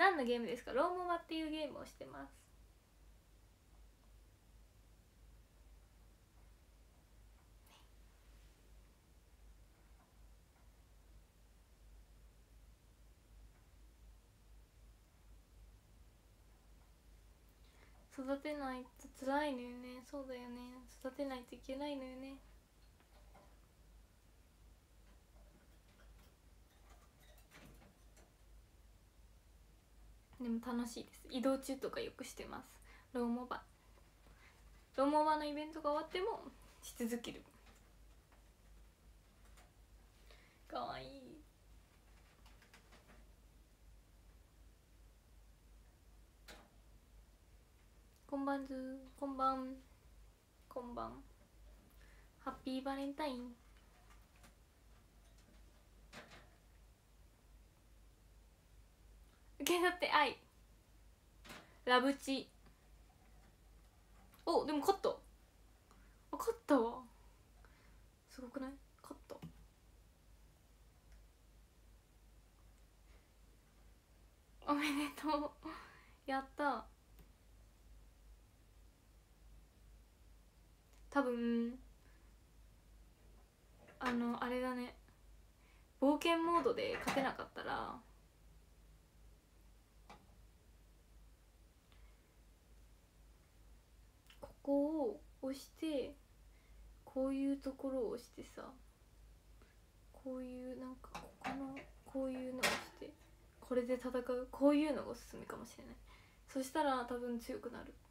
何のゲームですか？ローモバっていうゲームをしてます。育てないと辛いのよね。そうだよね、育てないといけないのよね。でも楽しいです。移動中とかよくしてます。ローモバのイベントが終わってもし続ける。かわいい。こんばんずー、こんばん、こんばん。ハッピーバレンタイン。受け取って愛、ラブチ。お、でも勝った。勝ったわ。すごくない？勝った。おめでとう。やった。多分あれだね、冒険モードで勝てなかったらここを押して、こういうところを押してさ、こういうなんかここのこういうのを押して、これで戦う、こういうのがおすすめかもしれない。そしたら多分強くなる。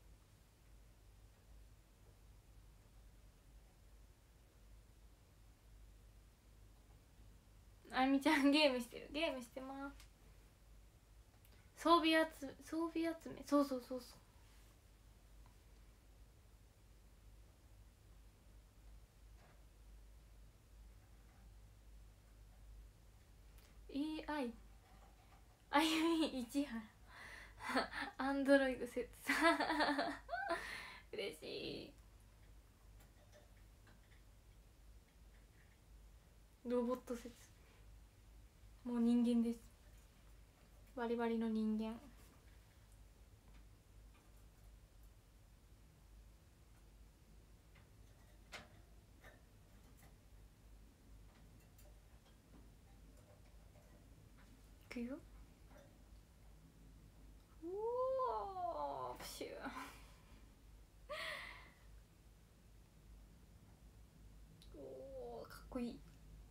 あみちゃんゲームしてる。ゲームしてます。装備集め、そうそうそうそう。AI あゆみ市原アンドロイド説嬉しい。ロボット説、もう人間です。バリバリの人間。いくよ。おおプシューおーかっこいい、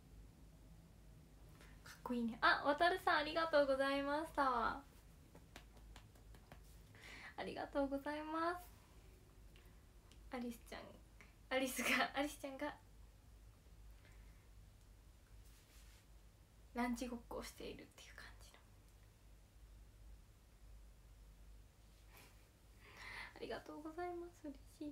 かっこいいね。あ、わたるさんありがとうございました。ありがとうございます。アリスちゃんがランチごっこをしているっていう感じの。ありがとうございます。嬉しい、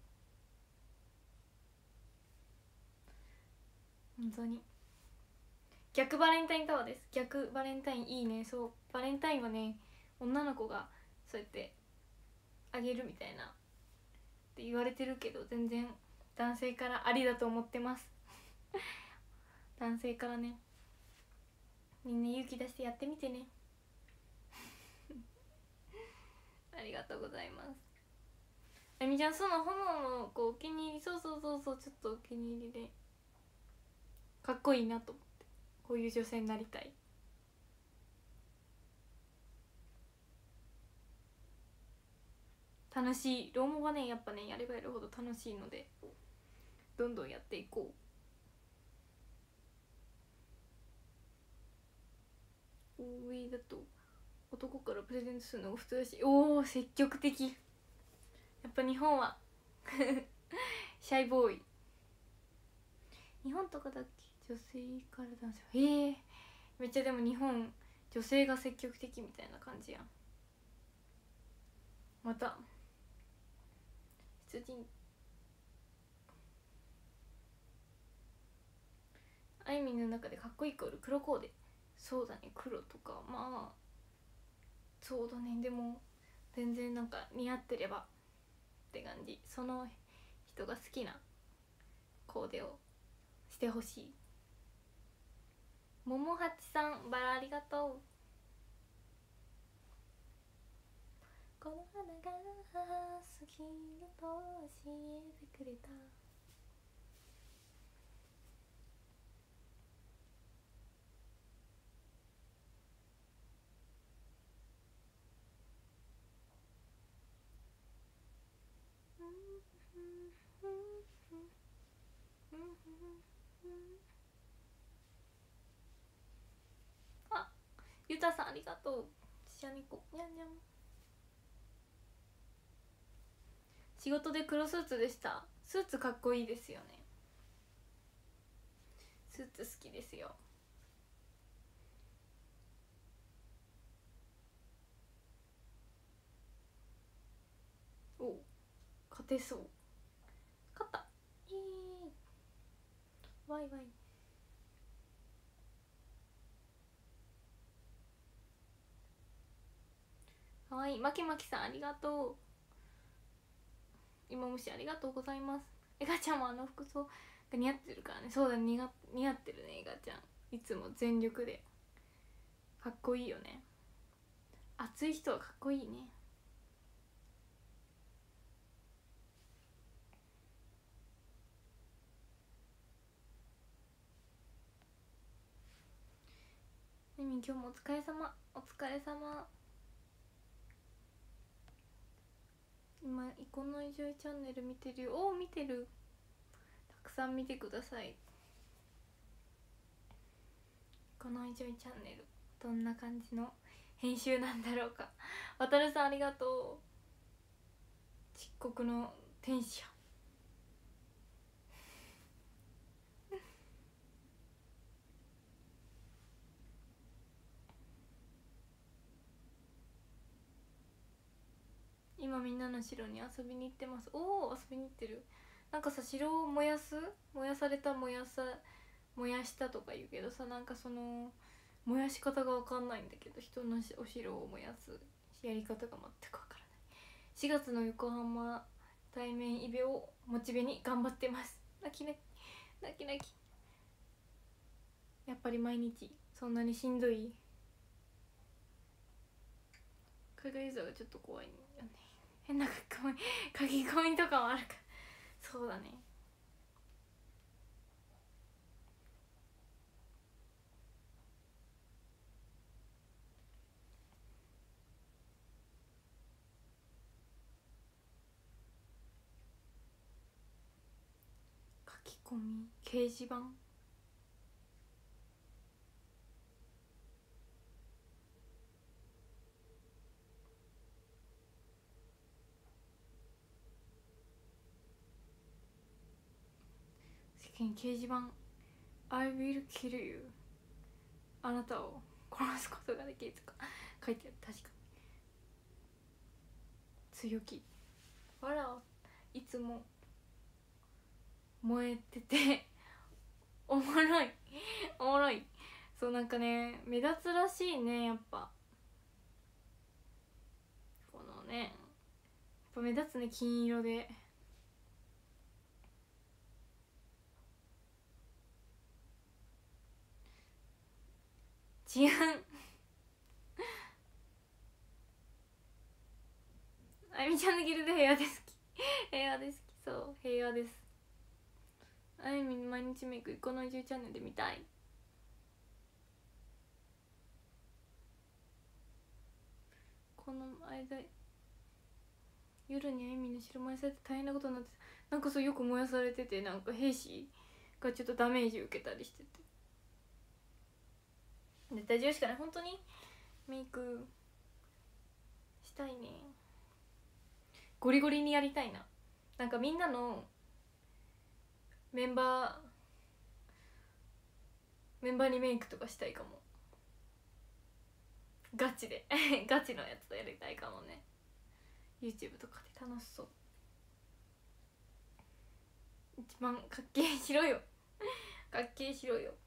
本当に。逆バレンタインタワーです。逆バレンタインいいね。そう、バレンタインはね、女の子がそうやってあげるみたいなって言われてるけど、全然男性からありだと思ってます男性からね、みんな勇気出してやってみてねありがとうございます。あみちゃん、その炎の子お気に入り、そうそうそうそう、ちょっとお気に入りでかっこいいなと思って、こういう女性になりたい。楽しい。ローモはね、やっぱね、やればやるほど楽しいので、どんどんやっていこう。上だと男からプレゼントするのが普通だし、おお積極的。やっぱ日本はシャイボーイ。日本とかだっけ、女性から男性。めっちゃでも日本女性が積極的みたいな感じやん。また出陣、あいみんの中でかっこいいイコール黒コーデ。そうだね、黒とか、まあそうだね。でも全然なんか似合ってればって感じ。その人が好きなコーデをしてほしい。桃八さんバラありがとう。 この花が好きだと教えてくれた。あ、ゆたさんありがとう。シャニコにゃんにゃん。仕事で黒スーツでした。スーツかっこいいですよね。スーツ好きですよ。お、勝てそう。勝った。イエーイ。ワイワイ。かわいい。まきまきさんありがとう。芋虫ありがとうございます。エガちゃんもあの服装が似合ってるからね。そうだ、似合ってるね。エガちゃんいつも全力でかっこいいよね。熱い人はかっこいいね。ねみん今日もお疲れ様。お疲れ様。今イコのいじょいチャンネル見てるよ。おお、見てる。たくさん見てください。イコのいじょいチャンネルどんな感じの編集なんだろうか。わたるさんありがとう。漆黒の天使や。今みんなの城に遊びに行ってます。おお、遊びに行ってる。なんかさ、城を燃やされた、燃やしたとか言うけどさ、なんかその燃やし方が分かんないんだけど、人のお城を燃やすやり方が全く分からない。4月の横浜対面イベをモチベに頑張ってます。泣き泣き泣き泣き。やっぱり毎日そんなにしんどい。海外ユーザーがちょっと怖いよね。変な書き込みとかもあるから。そうだね。書き込み掲示板。世間掲示板 I will kill you あなたを殺すことができるとか書いてある。確かに強気。わら、いつも燃えてておもろいおもろい。そう、なんかね、目立つらしいね。やっぱこのね、やっぱ目立つね、金色で。違うあゆみちゃんのギルド平和で好き平和で好き。そう、平和です。あゆみ毎日メイクこの10チャンネルで見たい。この間夜にあゆみの城燃やされて大変なことになって、なんかそうよく燃やされてて、なんか兵士がちょっとダメージ受けたりしてて、絶対10しかない。本当にメイクしたいね。ゴリゴリにやりたいな。なんかみんなのメンバーにメイクとかしたいかも。ガチでガチのやつとやりたいかもね。 YouTube とかで楽しそう。一番かっけえしろよかっけえしろよ。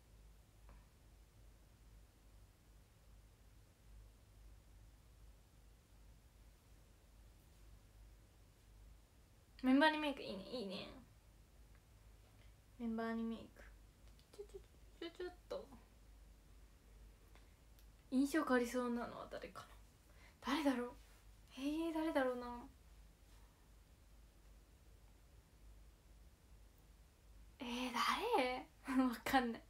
メンバーにメイクいいね、いいね。メンバーにメイクちょっと印象変わりそうなのは誰かな。誰だろう。 誰だろうな。誰わかんない。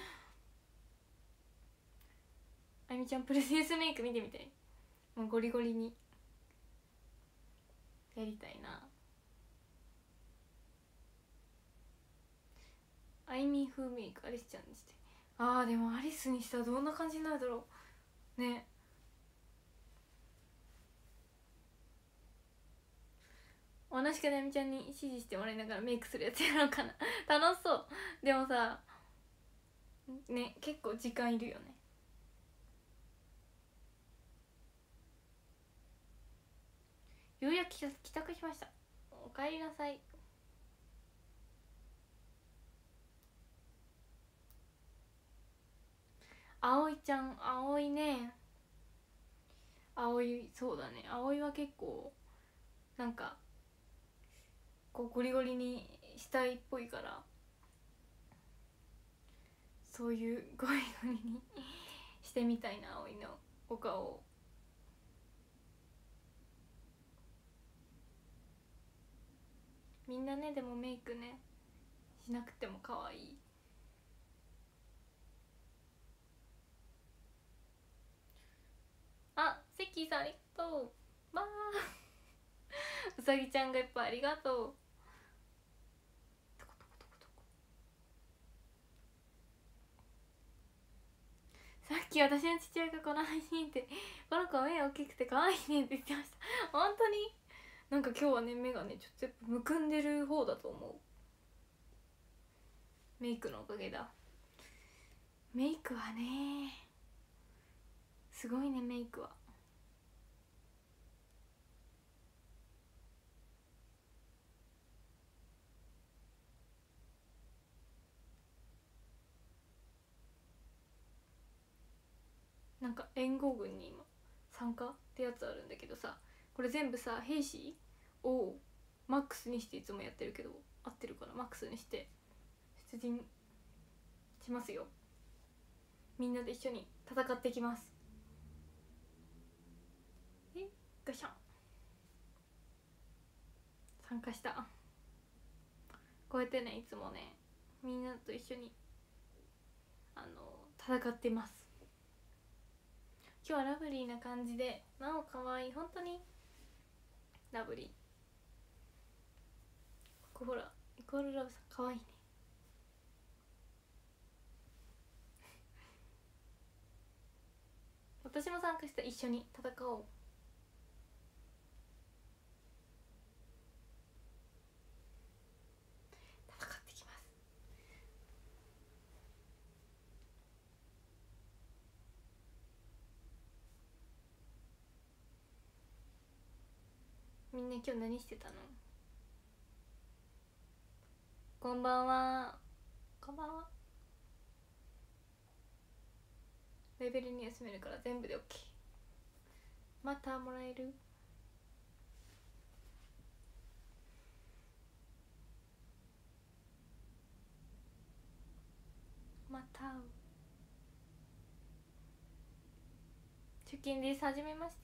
あゆみちゃんプレゼンスメイク見てみたい。もうゴリゴリにやりたいな。あいみ風メイクアリスちゃんにして。でもアリスにしたらどんな感じになるだろうね。お話し家であみちゃんに指示してもらいながらメイクするやつやろうかな楽しそう。でもさね、結構時間いるよね。ようやく帰宅しました。おかえりなさい。葵ちゃん、葵ね、葵、そうだね、葵は結構なんかこうゴリゴリにしたいっぽいから、そういうゴリゴリにしてみたいな、葵のお顔を。みんなね、でもメイクねしなくても可愛い。セッキーさんありがとう。うさぎちゃんがいっぱいありがとう。さっき私の父親がこの配信って「この子目大きくて可愛いね」って言ってました。本当になんか今日はね、目がねちょっとやっぱむくんでる方だと思う。メイクのおかげだ。メイクはねすごいね。メイクはなんか連合軍に今参加ってやつあるんだけどさ、これ全部さ兵士をマックスにしていつもやってるけど、合ってるかな。マックスにして出陣しますよ。みんなで一緒に戦っていきます。ガシャン参加した。こうやってね、いつもねみんなと一緒に戦ってます。今日はラブリーな感じで、なおかわいい。本当にラブリー。ここほらイコールラブさんかわいいね。私も参加して一緒に戦おう。戦ってきます。みんな今日何してたの？こんばんは。こんばんは。レベルに休めるから全部で OK。 またもらえる？また出勤です。はじめまして。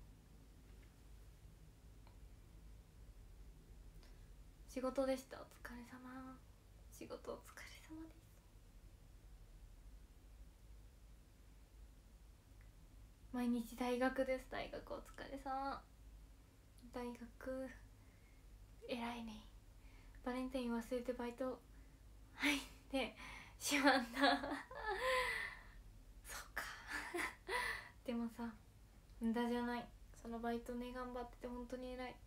仕事でした。お疲れ様。仕事お疲れ様です。毎日大学です。大学お疲れ様。大学偉いね。バレンタイン忘れてバイト入ってしまったそっかでもさ無駄じゃない。そのバイトね、頑張ってて本当に偉い。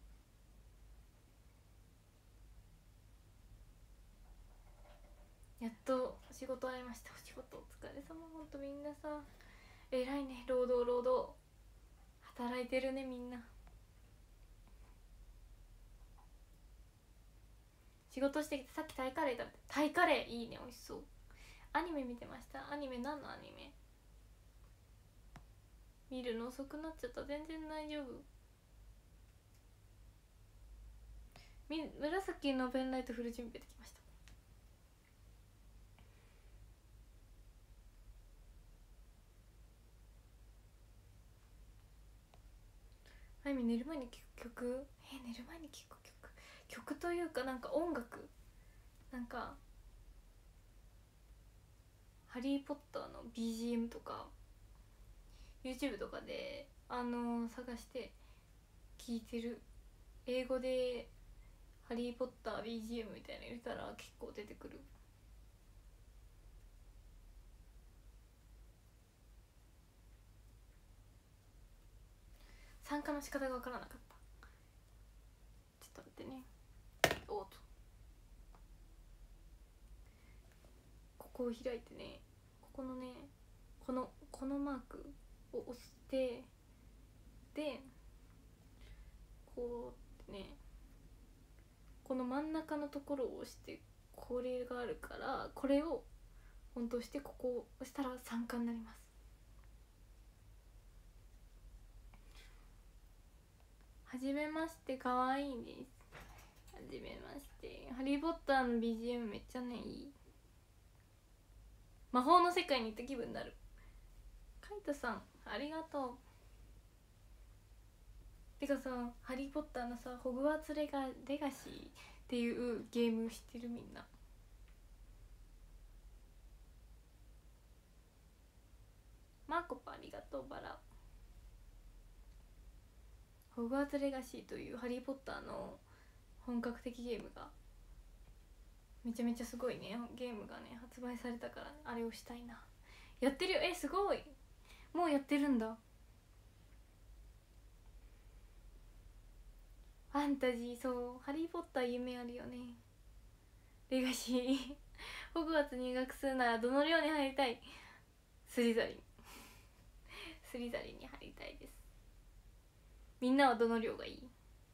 やっと仕事会いました。お仕事お疲れ様。ほんとみんなさ偉いね。労働働いてるねみんな。仕事してきてさっきタイカレー食べて。タイカレーいいね、美味しそう。アニメ見てました。アニメ何のアニメ？見るの遅くなっちゃった。全然大丈夫。紫のペンライトフル準備できました。 あゆみ寝る前に聴く曲、寝る前に聴く曲というかなんか音楽、なんかハリーポッターの BGM とか YouTube とかで探して聴いてる。英語でハリーポッター BGM みたいなの入れたら結構出てくる。参加の仕方が分からなかった。ちょっと待ってね。おっと、ここを開いてね、ここのね、このマークを押して、でこうね、この真ん中のところを押して、これがあるから、これをオンとして、ここを押したら参加になります。はじめまして、かわいいです。はじめまして。ハリーポッターの BGM めっちゃね、いい。魔法の世界に行った気分になる。カイトさんありがとう。てかさ、ハリーポッターのさ、ホグワーツレガシーっていうゲーム知ってる？みんな。マーコパありがとう。バラ。ホグワーツレガシーというハリーポッターの本格的ゲームがめちゃめちゃすごいね、ゲームがね発売されたから、ね、あれをしたいな。やってるよ。すごい、もうやってるんだ。ファンタジー、そう、ハリーポッター夢あるよね。レガシーホグワーツ入学するならどの寮に入りたい？スリザリンスリザリンに入りたいです。みんなはどの寮がいい？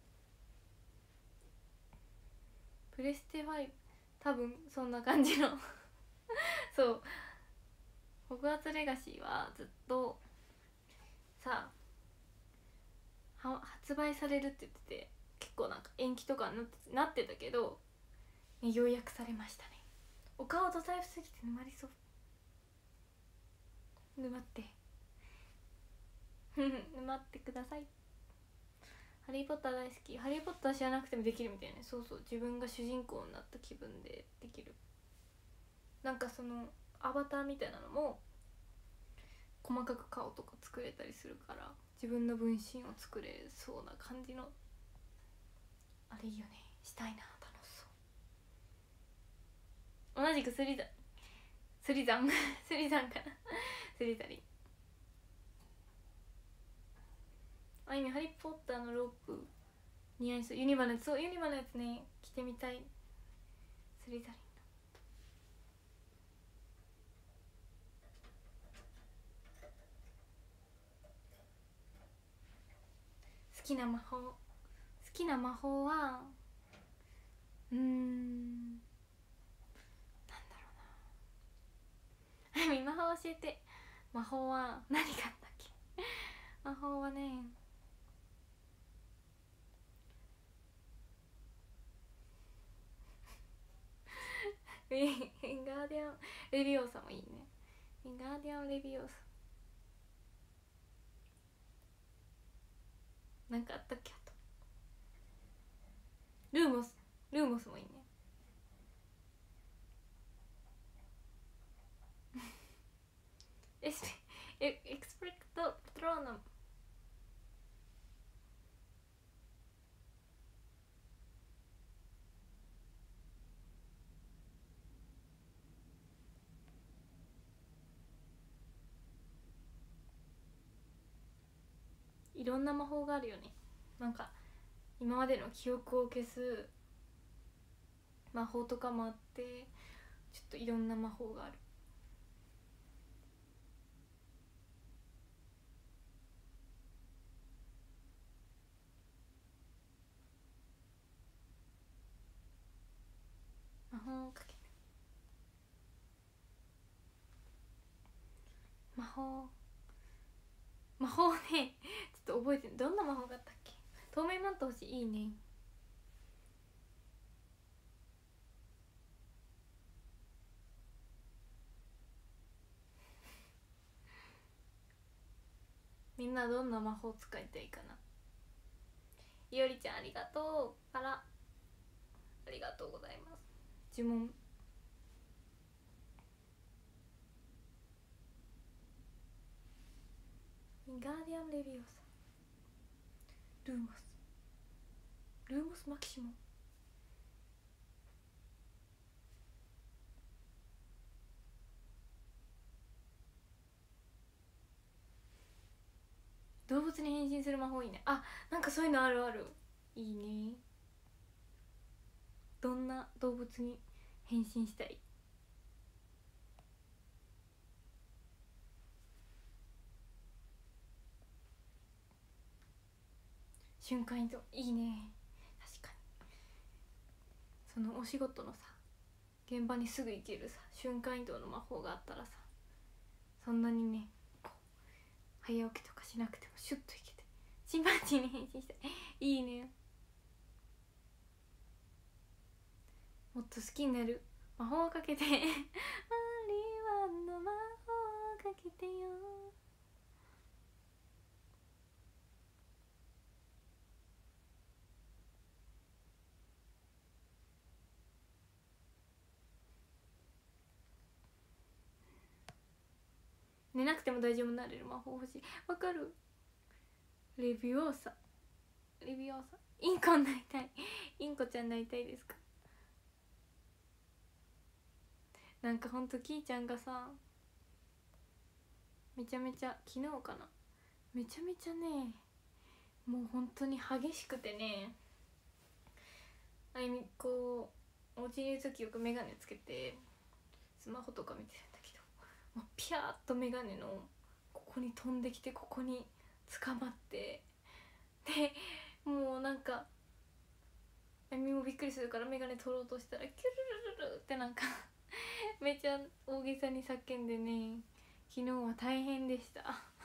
プレステ5、多分そんな感じのそう、ホグワーツレガシーはずっとさ、発売されるって言ってて、結構なんか延期とかなってたけど、ね、ようやくされましたね。お顔ドタイプすぎて沼りそう。沼って沼ってください。ハリーポッター大好き。ハリーポッター知らなくてもできるみたいな。そうそう、自分が主人公になった気分でできる。なんかそのアバターみたいなのも細かく顔とか作れたりするから、自分の分身を作れそうな感じの、あれいいよね。したいな、楽しそう。同じくスリザンスリザンかなスリザリン。あいみ、ハリーポッターのロープ似合いそう。ユニバのやつ、そう、ユニバのやつね、着てみたい。スリザリン好きな魔法はなんだろうな。あみ、魔法教えて。魔法は何があったっけ魔法はね、ウィンガーディアンレビオーサもいいね。ウィンガーディアンレビオーサなんかあったっけ。あとルーモスもいいね。エクスプレクトトローナム。いろんな魔法があるよね。なんか今までの記憶を消す魔法とかもあって、ちょっといろんな魔法がある。魔法をかける。魔法ねちょっと覚えてる。どんな魔法があったっけ。透明マント欲しい。いいね。みんなどんな魔法使いたいかな。 いおりちゃんありがとう。ありがとうございます。呪文インガーディアンレビオサルーモスマキシモ。動物に変身する魔法いいね。あ、なんかそういうのあるある。いいね。どんな動物に変身したい？瞬間移動いいね。確かにそのお仕事のさ現場にすぐ行けるさ瞬間移動の魔法があったらさ、そんなにねこう早起きとかしなくてもシュッと行けてチンパンジーに変身したい。いいね。もっと好きになる魔法をかけてマリワンの魔法をかけてよ。寝なくても大丈夫になれる魔法欲しい。わかる。レビオーサインコになりたい。インコちゃんになりたいですか？なんかほんとキーちゃんがさめちゃめちゃ昨日かなめちゃめちゃねもう本当に激しくてね、こうお家にいる時よく眼鏡つけてスマホとか見てるんだけど、もうピャーっと眼鏡のここに飛んできてここに捕まって、でもうなんかあゆみもびっくりするから眼鏡取ろうとしたらキュルルルルってなんかめっちゃ大げさに叫んでね、昨日は大変でした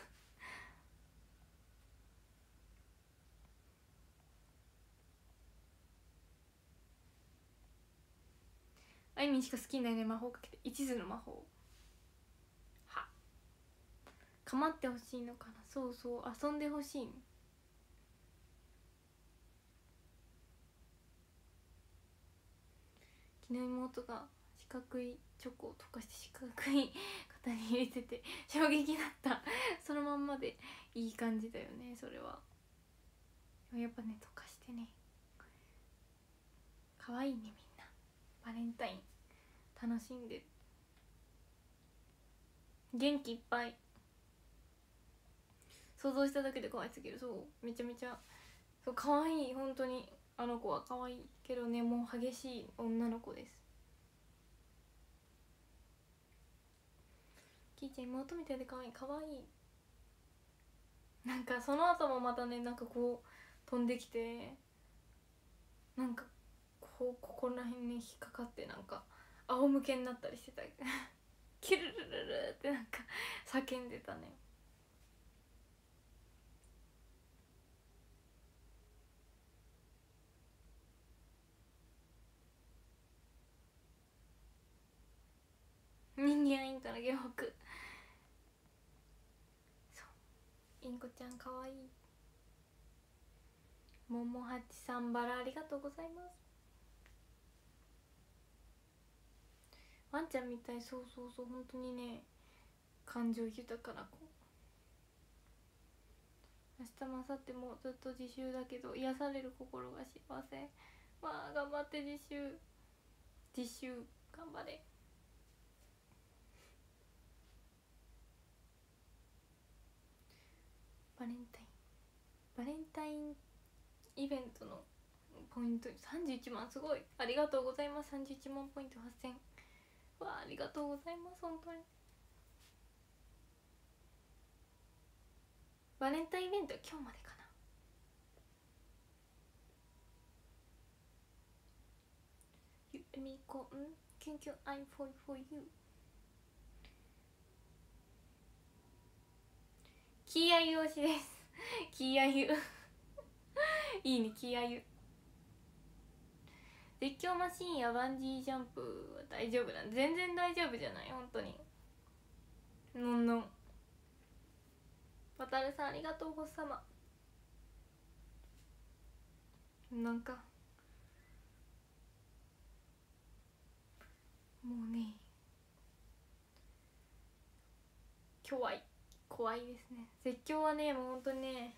あいみんしか好きになれない魔法をかけて一途の魔法はかまってほしいのかな。そうそう遊んでほしいの。昨日妹が四角いチョコを溶かして四角い型に入れてて衝撃だったそのまんまでいい感じだよね。それはやっぱね溶かしてね可愛いね。みんなバレンタイン楽しんでる。元気いっぱい。想像しただけで可愛すぎる。そうめちゃめちゃそう可愛い。本当にあの子は可愛いけどね、もう激しい女の子です。キーちゃん妹みたいで可愛い。可愛い。なんかその後もまたねなんかこう飛んできてなんかここら辺に引っかかってなんか仰向けになったりしてたキュルルルルってなんか叫んでたね。人間インコの下北。そうインコちゃんかわいい。ももはちさんバラありがとうございます。ワンちゃんみたい。そう本当にね感情豊かな子。明日も明後日もずっと自習だけど癒される心が幸せ。わあ頑張って自習頑張れ。バレンタインイベントのポイント31万すごいありがとうございます。31万ポイント8000。わあありがとうございます。本当にバレンタインイベントは今日までかな。ゆみこんキュンキュン I'm fall for you。 キーアユ推しですキーアユいいねキーアユ。絶叫マシーンやバンジージャンプは大丈夫なんで。全然大丈夫じゃない本当に。のんのんわたるさんありがとうごさま。 なんかもうね怖いですね。絶叫はねもうほんとにね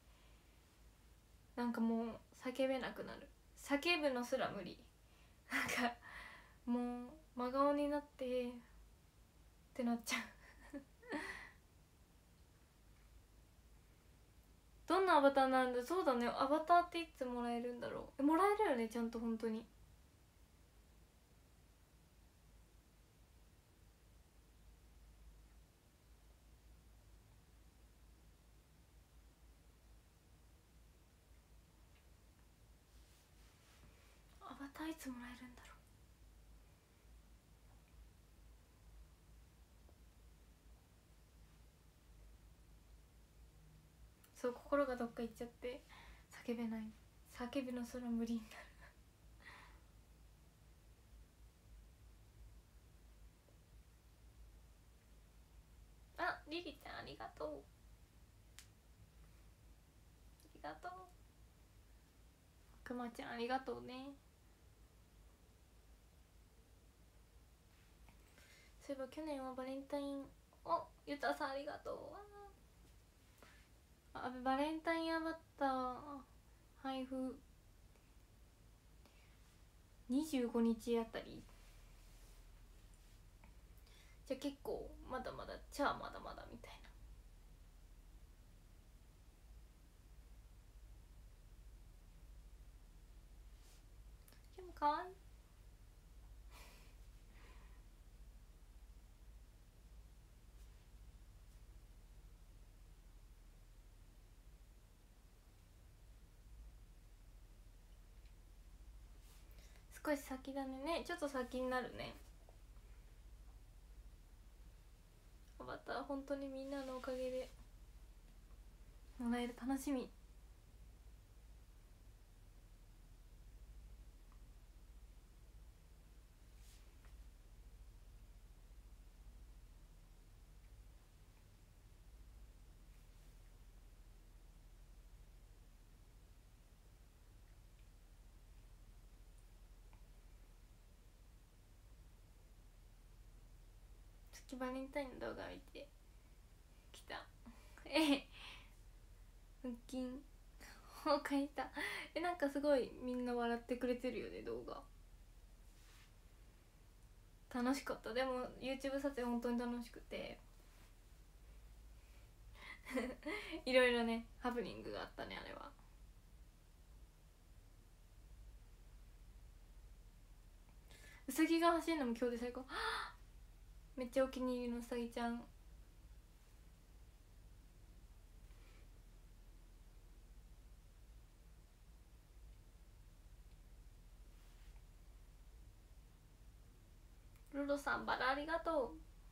なんかもう叫べなくなる。叫ぶのすら無理。なんかもう真顔になってってなっちゃう。どんなアバターなんだ。そうだね、アバターっていつもらえるんだろう。もらえるよねちゃんと本当に。アバターいつもらえるんだろう。そう心がどっか行っちゃって叫べない。叫ぶのすら無理になる。あ、リリちゃんありがとう。ありがとう。くまちゃんありがとうね。そういえば去年はバレンタイン、おゆたさんありがとう。あ、バレンタインアバター配布25日あたりじゃあ結構まだまだじゃあまだまだみたいな。でもかわいい。少し先だね。ちょっと先になるね。アバター本当にみんなのおかげでもらえる。楽しみ。月バレンタインの動画見てきた。腹筋を書いた。なんかすごいみんな笑ってくれてるよね動画。楽しかった。でも YouTube 撮影本当に楽しくていろいろねハプニングがあったねあれは。うさぎが走るのも今日で最高。めっちゃお気に入りのうさぎちゃん。ルロさんバラありがと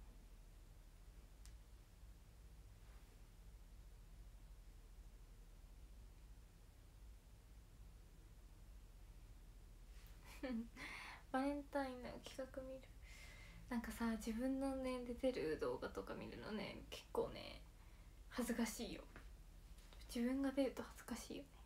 う。バレンタインの企画見る。なんかさ自分のね出てる動画とか見るのね結構ね恥ずかしいよ。自分が出ると恥ずかしいよね。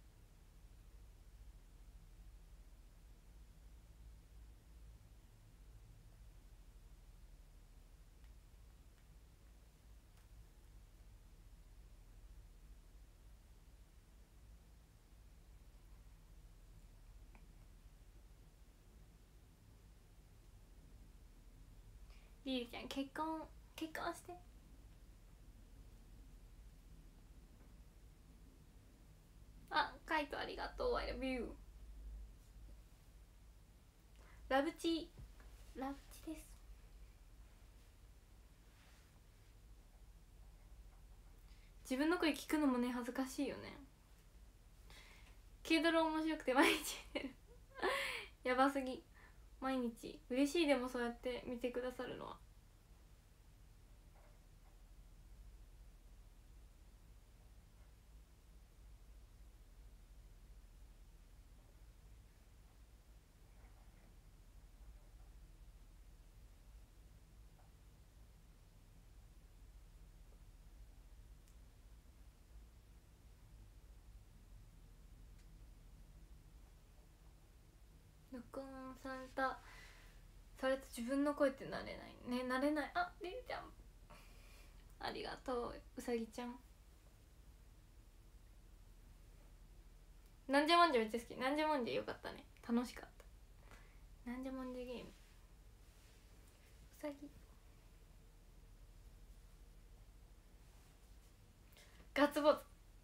リリちゃん結婚して。あ、カイトありがとう。 I love you。 ラブチです。自分の声聞くのもね恥ずかしいよね。軽ドラ面白くて毎日見てる。やばすぎ。毎日嬉しい。でもそうやって見てくださるのは。 された自分の声って慣れないね、慣れない。あ、りりちゃんありがとう。うさぎちゃんなんじゃもんじゃめっちゃ好き。なんじゃもんじゃよかったね、楽しかった。なんじゃもんじゃゲーム。うさぎガッツポーズ。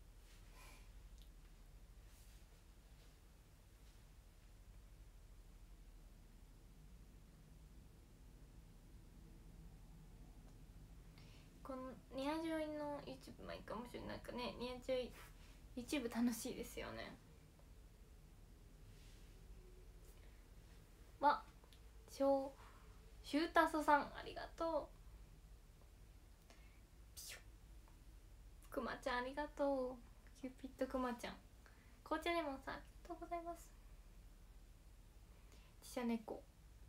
このニアジョイの YouTube もいいかもしれないかね。ニアジョイ YouTube 楽しいですよね。シュータソさんありがとう。くまちゃんありがとう。キューピッドくまちゃん。紅茶レモンさんありがとうございます。ちしゃ猫。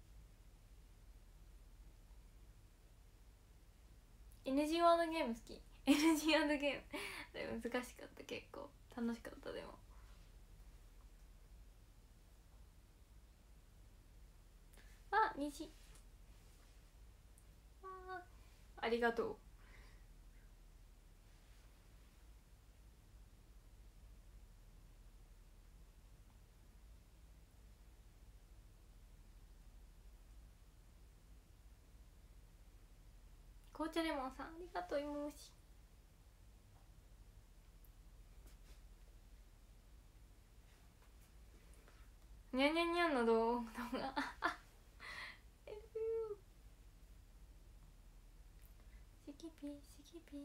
NG ワードゲーム好き。 NG ワードゲーム難しかった。結構楽しかった。でも虹ありがとう。紅茶レモンさんありがとう。芋虫にゃんにゃんにゃんの動画シキピシキピ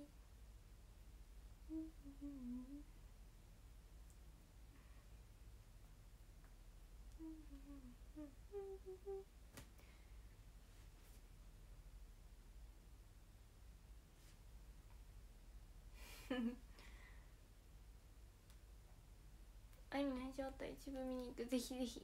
あいみの編集終わったら一部見に行く。ぜひぜひ。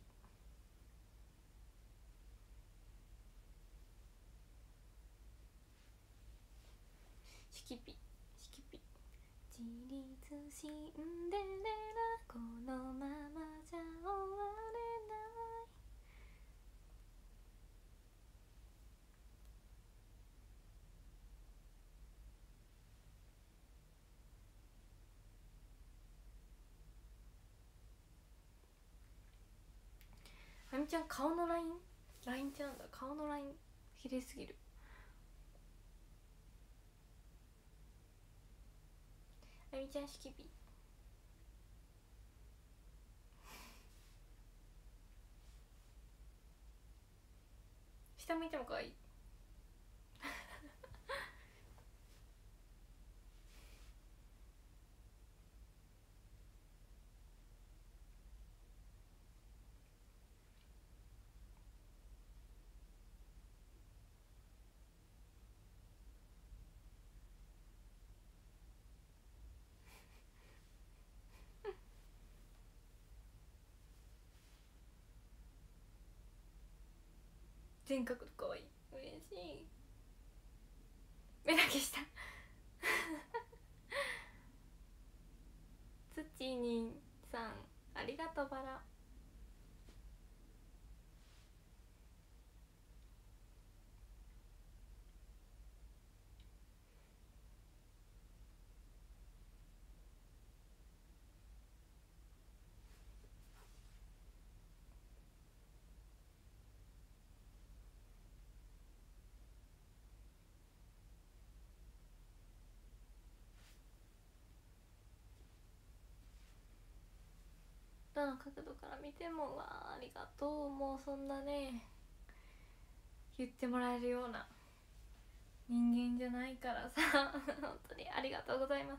シキピシキピ。自立シンデレラこのままじゃ終われない。あみちゃん顔のラインってなんだ。顔のライン綺麗すぎる。あみちゃんシキピ下向いても可愛い。全角度可愛い。嬉しい。目だけしたつっちーにんさんありがとう。バラどの角度から見てもありがとう。もうそんなね言ってもらえるような人間じゃないからさ本当にありがとうございます。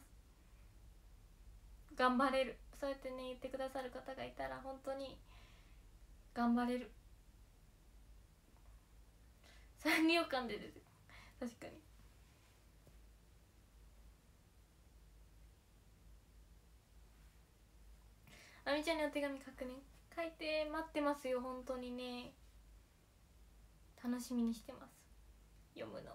頑張れる。そうやってね言ってくださる方がいたら本当に頑張れる。サンリオ感で出てる。確かに。あみちゃんにお手紙書くね。書いて待ってますよ。本当にね楽しみにしてます。読むの。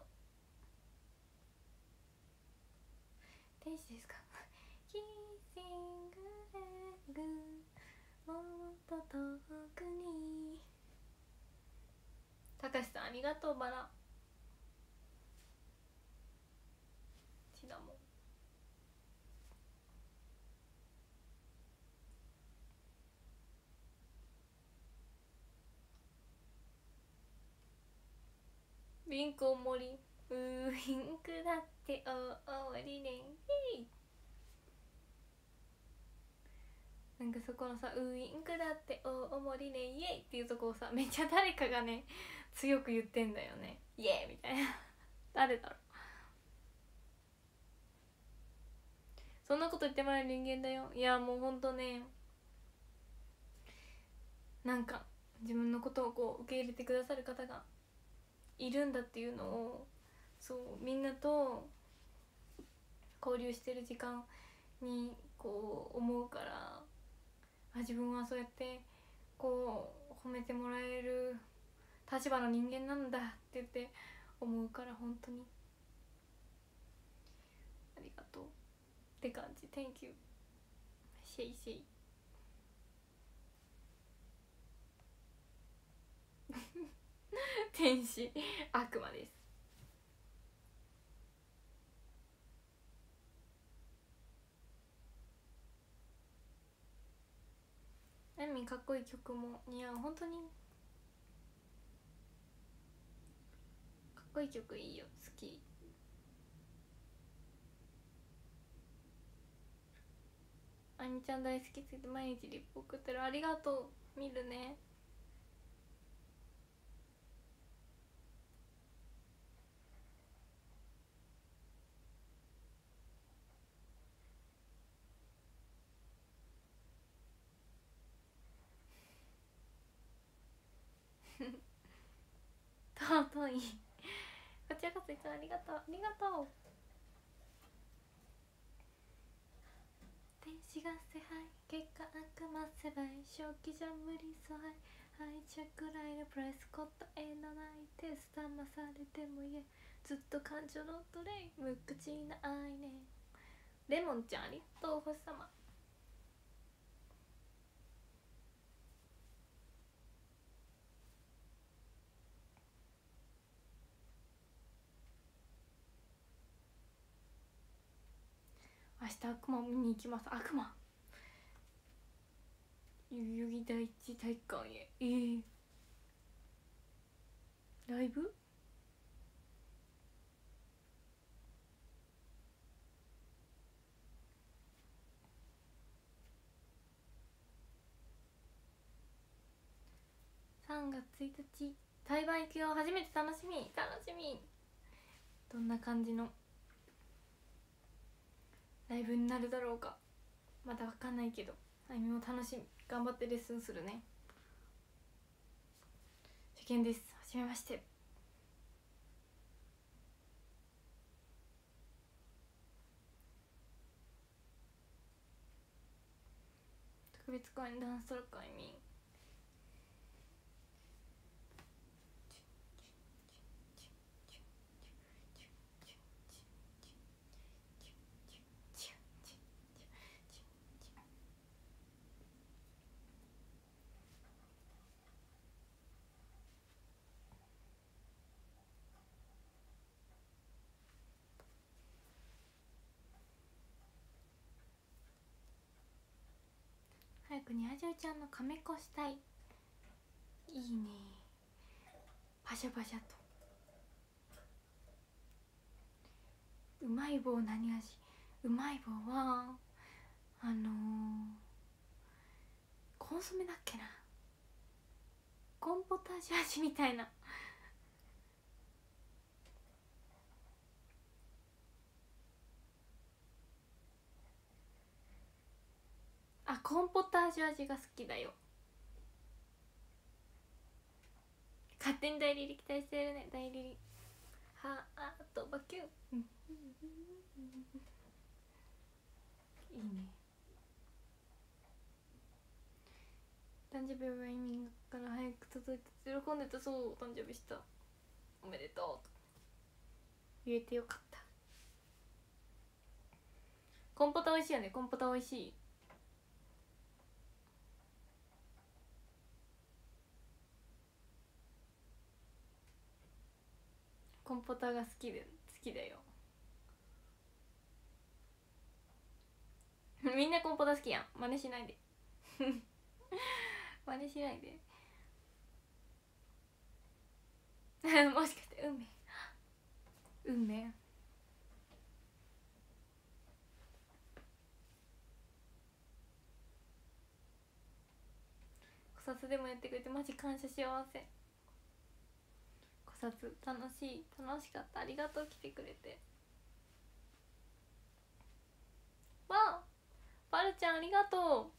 天使ですかキーシングレグもっと遠くにたかしさんありがとう。バラシナモン。リンクおもりウインクだっておりねん。なんかそこのさウインクだっておもりねイエイっていうとこをさめっちゃ誰かがね強く言ってんだよね。イエイみたいな誰だろう。そんなこと言ってもらえる人間だよ。いやもうほんとね、なんか自分のことをこう受け入れてくださる方がいるんだっていうのを、そうみんなと交流してる時間にこう思うから、あ自分はそうやってこう褒めてもらえる立場の人間なんだって言って思うから、本当にありがとうって感じ。 Thank you シェイシェイ天使悪魔です。エミかっこいい曲も似合う。本当にかっこいい曲いいよ、好き。あみちゃん大好きすぎて毎日リップ送ってる。ありがとう、見るね。尊いこちらこそいつもありがとう、ありがとう。天使が世配結果悪魔世配正気じゃ無理そうはいハイチェックライルプレスコット絵のないテスタまされても言えずっと感情のトレイ無口な愛ね。レモンちゃんありがとう。星様明日悪魔見に行きます。悪魔代々木第一体育館へ。ライブ3月1日台湾行くよ。初めて。楽しみ楽しみ。どんな感じのライブになるだろうかまだわかんないけど、あゆみも楽しみ。頑張ってレッスンするね。受験です。はじめまして。特別公演ダンストラックあゆみ。早くにあじゅうちゃんのカメコしたい。いいね。パシャパシャと。うまい棒何味？うまい棒はコンソメだっけな、コーンポタージュ味みたいな。あ、コーンポタージュ味が好きだよ。勝手に大リリ期待してるね。大リリハートバキュンいいね。誕生日は意味から早く届いて喜んでた。そう、誕生日した、おめでとうと言えてよかった。コンポタ美味しいよね。コンポタ美味しい。 コンポタが好きだよみんなコンポタ好きやん。真似しないで真似しないでもしかして運命考察でもやってくれてマジ感謝幸せ。考察楽しかった。ありがとう、来てくれて。わあバルちゃんありがとう。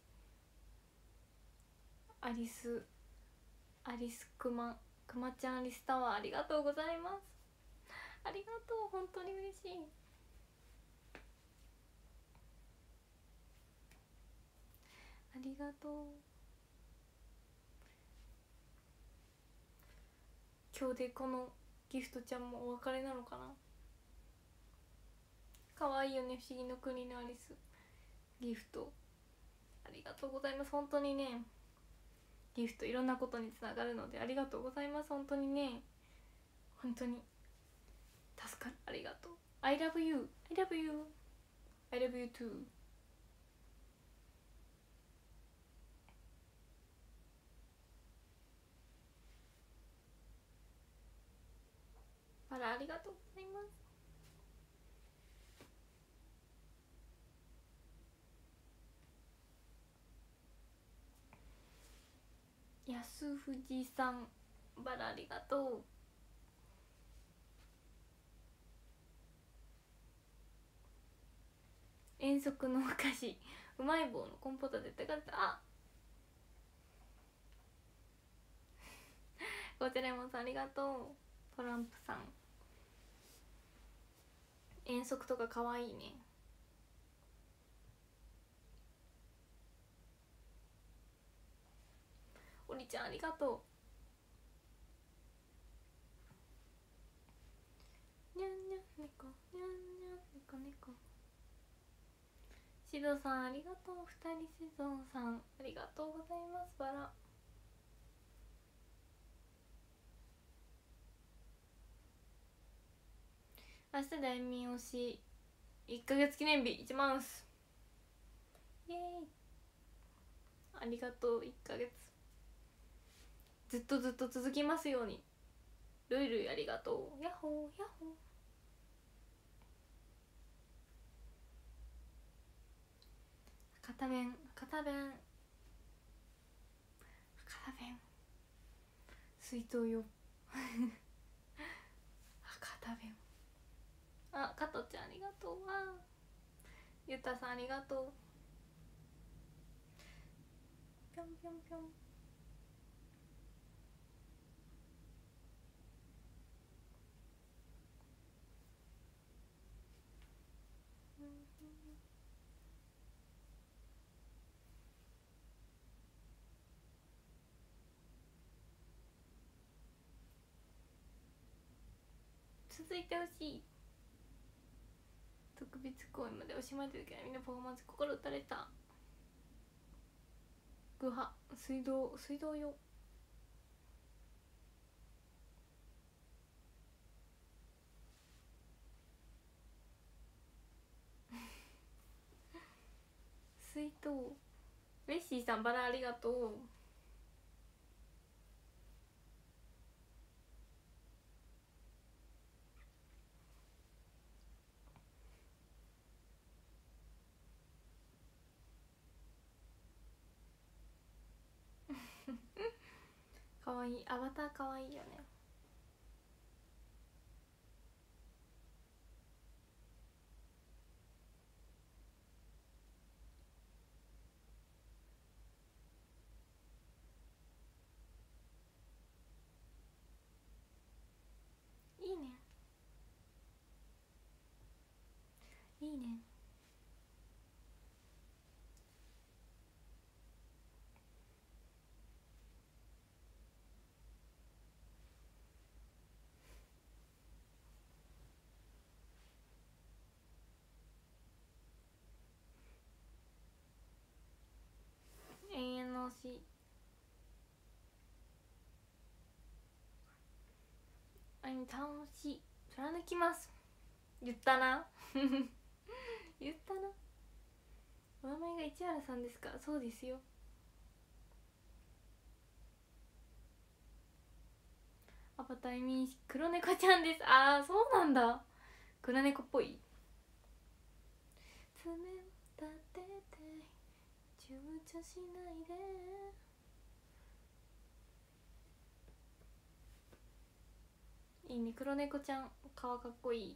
アリスクマちゃん、アリスタワーありがとうございます。ありがとう、本当に嬉しい。ありがとう。今日でこのギフトちゃんもお別れなのかな。かわいいよね、不思議の国のアリス。ギフトありがとうございます。本当にね、ギフトいろんなことにつながるのでありがとうございます。本当にね、本当に助かる。ありがとう。 I love you I love you I love you too。 あら、ありがとうございます。安藤さん、バラありがとう。遠足のお菓子、うまい棒のコンポタ絶対買ってた。あこちらもさんありがとう。トランプさん、遠足とかかわいいね。おりちゃんありがとう。にゃんにゃん猫にゃんにゃん猫猫。しどさんありがとう。二人しどさんありがとうございます。バラ明日大民推し1ヶ月記念日1マウス。イエーイ、ありがとう。1ヶ月ずっと続きますように。ルイルイありがとう。ヤッホーヤッホー。片弁水筒よ片弁。あ、加トちゃんありがとう。わゆたさんありがとう。ぴょんぴょんぴょん。続いてほしい。特別公演までおしまいという時はみんなパフォーマンス心打たれた。グハ水道よ。水筒。レッシーさんバラありがとう。かわいい、アバターかわいいよね。いいねいいね。永遠の推し楽しい貫きます。言ったな言ったな。お名前が市原さんですか？そうですよ。アバターイミン黒猫ちゃんです。ああ、そうなんだ。黒猫っぽい。爪を立てて躊躇しないで。いいね、黒猫ちゃん顔かっこいい。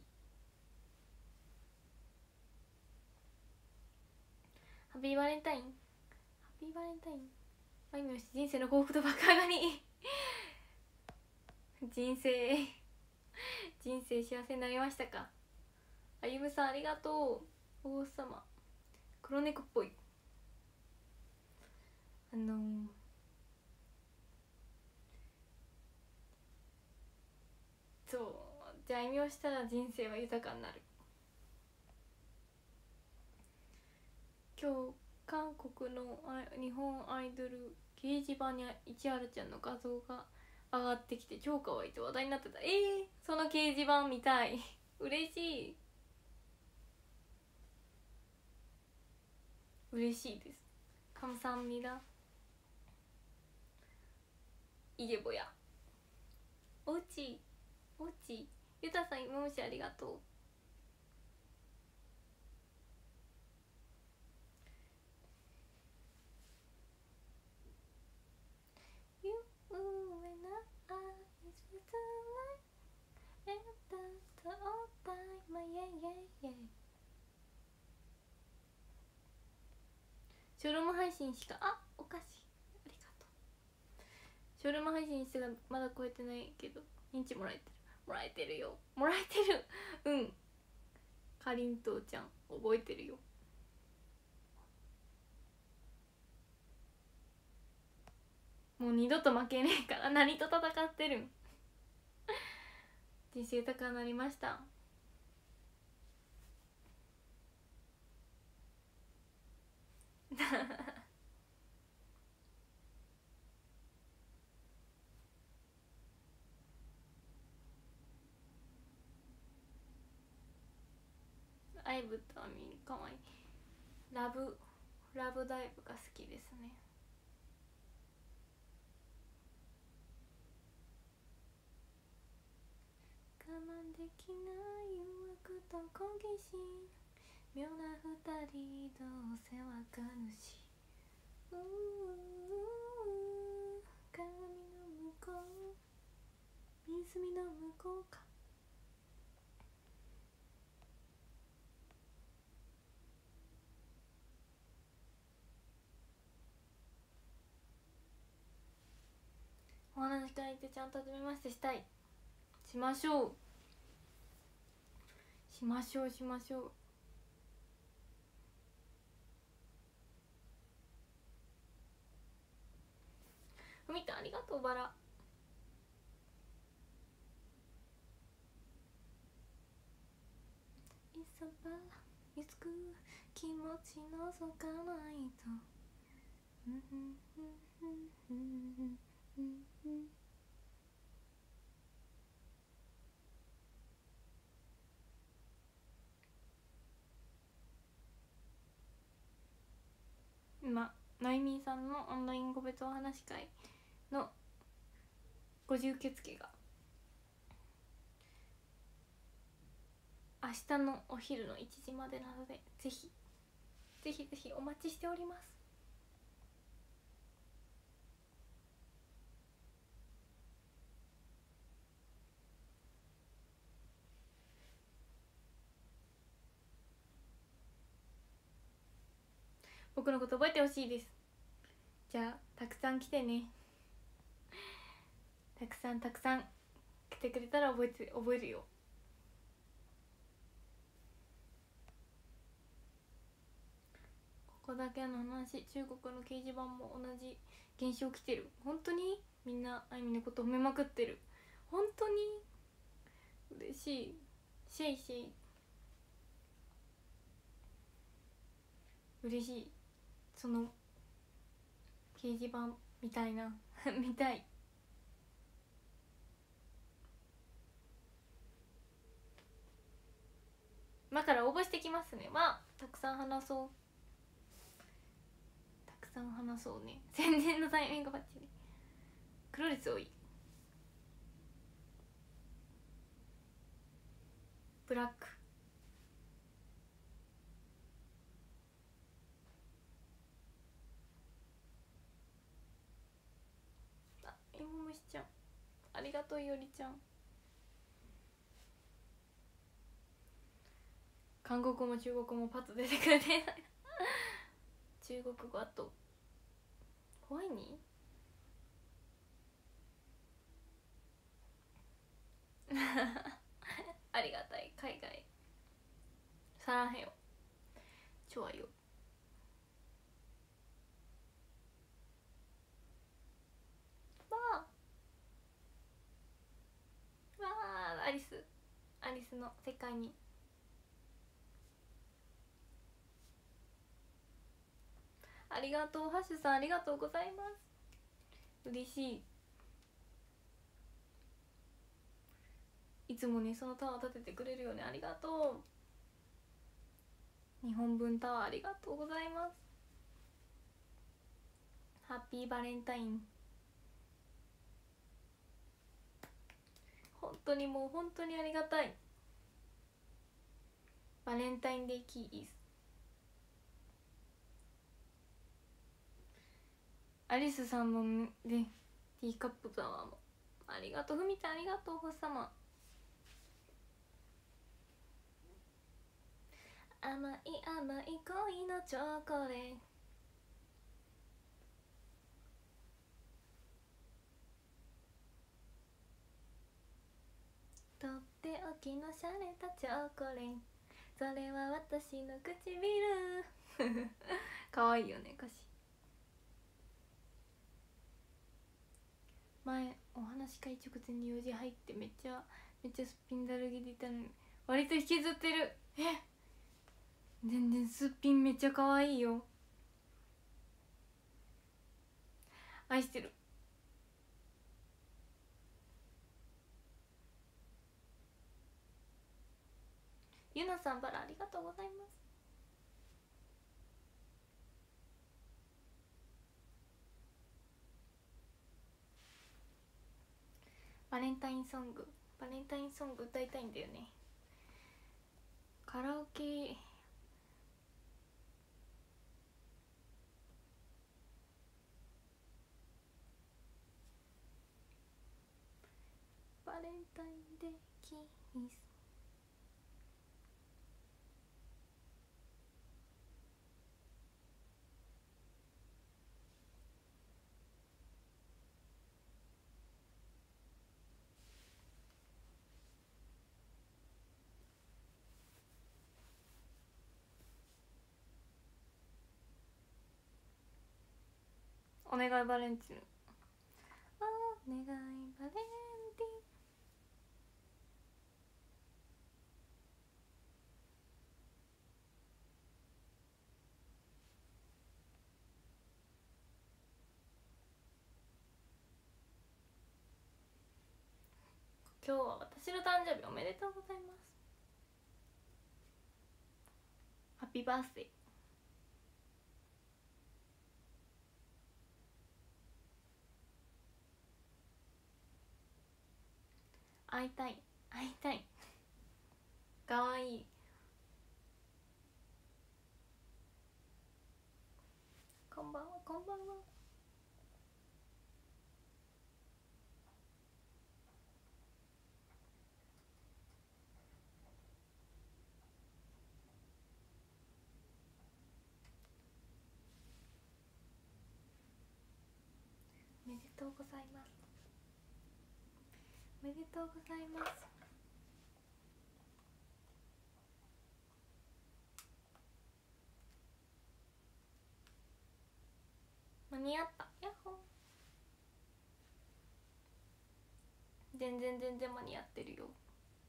ハッピーバレンタイン、ハッピーバレンタイン。あいみょんし人生の幸福と爆上がり人生幸せになりましたか？あゆむさんありがとう。お王様黒猫っぽい。そう、じゃああいみょんしたら人生は豊かになる。今日韓国の日本アイドル掲示板に市原ちゃんの画像が上がってきて超可愛いと話題になってた。その掲示板見たい嬉しい、嬉しいです。カムサンミライゲボやおうちゆたさん今もしありがとう。ショールーム配信しかお菓子ありがとう。ショールーム配信してがまだ超えてないけど認知もらえてるよ。もらえてるうんかりんとうちゃん覚えてるよ。もう二度と負けねえから何と戦ってるん人生豊かになりましたアイブとアミかわいい。ラブダイブが好きですね。我慢できない誘惑と好奇心、妙な二人どうせわかるし、鏡の向こう湖の向こうか。お話し会行ってちゃんと初めましてしたい。しましょう。ふみたんありがとう。バラいさばらいつく気持ち覗かないと今のいみんさんのオンライン個別お話会の50受付が明日のお昼の1時までなので、ぜひお待ちしております。僕のこと覚えてほしいです。じゃあたくさん来てね。たくさん来てくれたら覚えるよ。ここだけの話、中国の掲示板も同じ現象来てる。本当にみんなあいみのこと褒めまくってる。本当に嬉しい。シェイ嬉しい。その掲示板みたいな見たい。 今から応募してきますね。まあたくさん話そう、たくさん話そうね。宣伝のタイミングバッチリ。黒率多い。ブラック。あ、いもむしちゃんありがとう。いおりちゃん、韓国語も中国語もパッと出てくれてない中国語あと怖いにありがたい。海外さらへんよちょわよ。わあアリス、アリスの世界に。ありがとうハッシュさん、ありがとうございます。嬉しい。いつもねそのタワー立ててくれるよね。ありがとう。日本分タワーありがとうございます。ハッピーバレンタイン。本当にもう本当にありがたい。バレンタインデーキース。アリスさんのでティーカップタワーもありがとう。ふみちゃんありがとう。ホッサマ甘い甘い恋のチョコレート、とっておきのしゃれたチョコレート、それは私の唇かわいいよね歌詞。前お話し会直前に用事入ってめっちゃすっぴんだらけでいたのに割と引きずってる。全然すっぴんめっちゃ可愛いよ。愛してる。ゆなさんバラありがとうございます。バレンタインソング歌いたいんだよね。カラオケバレンタインデーキース。お願いバレンティン、お願いバレンティン。今日は私の誕生日おめでとうございます。ハッピーバースデー。会いたいかわいい。こんばんは。おめでとうございます。おめでとうございます。間に合った。やっほー。全然間に合ってるよ。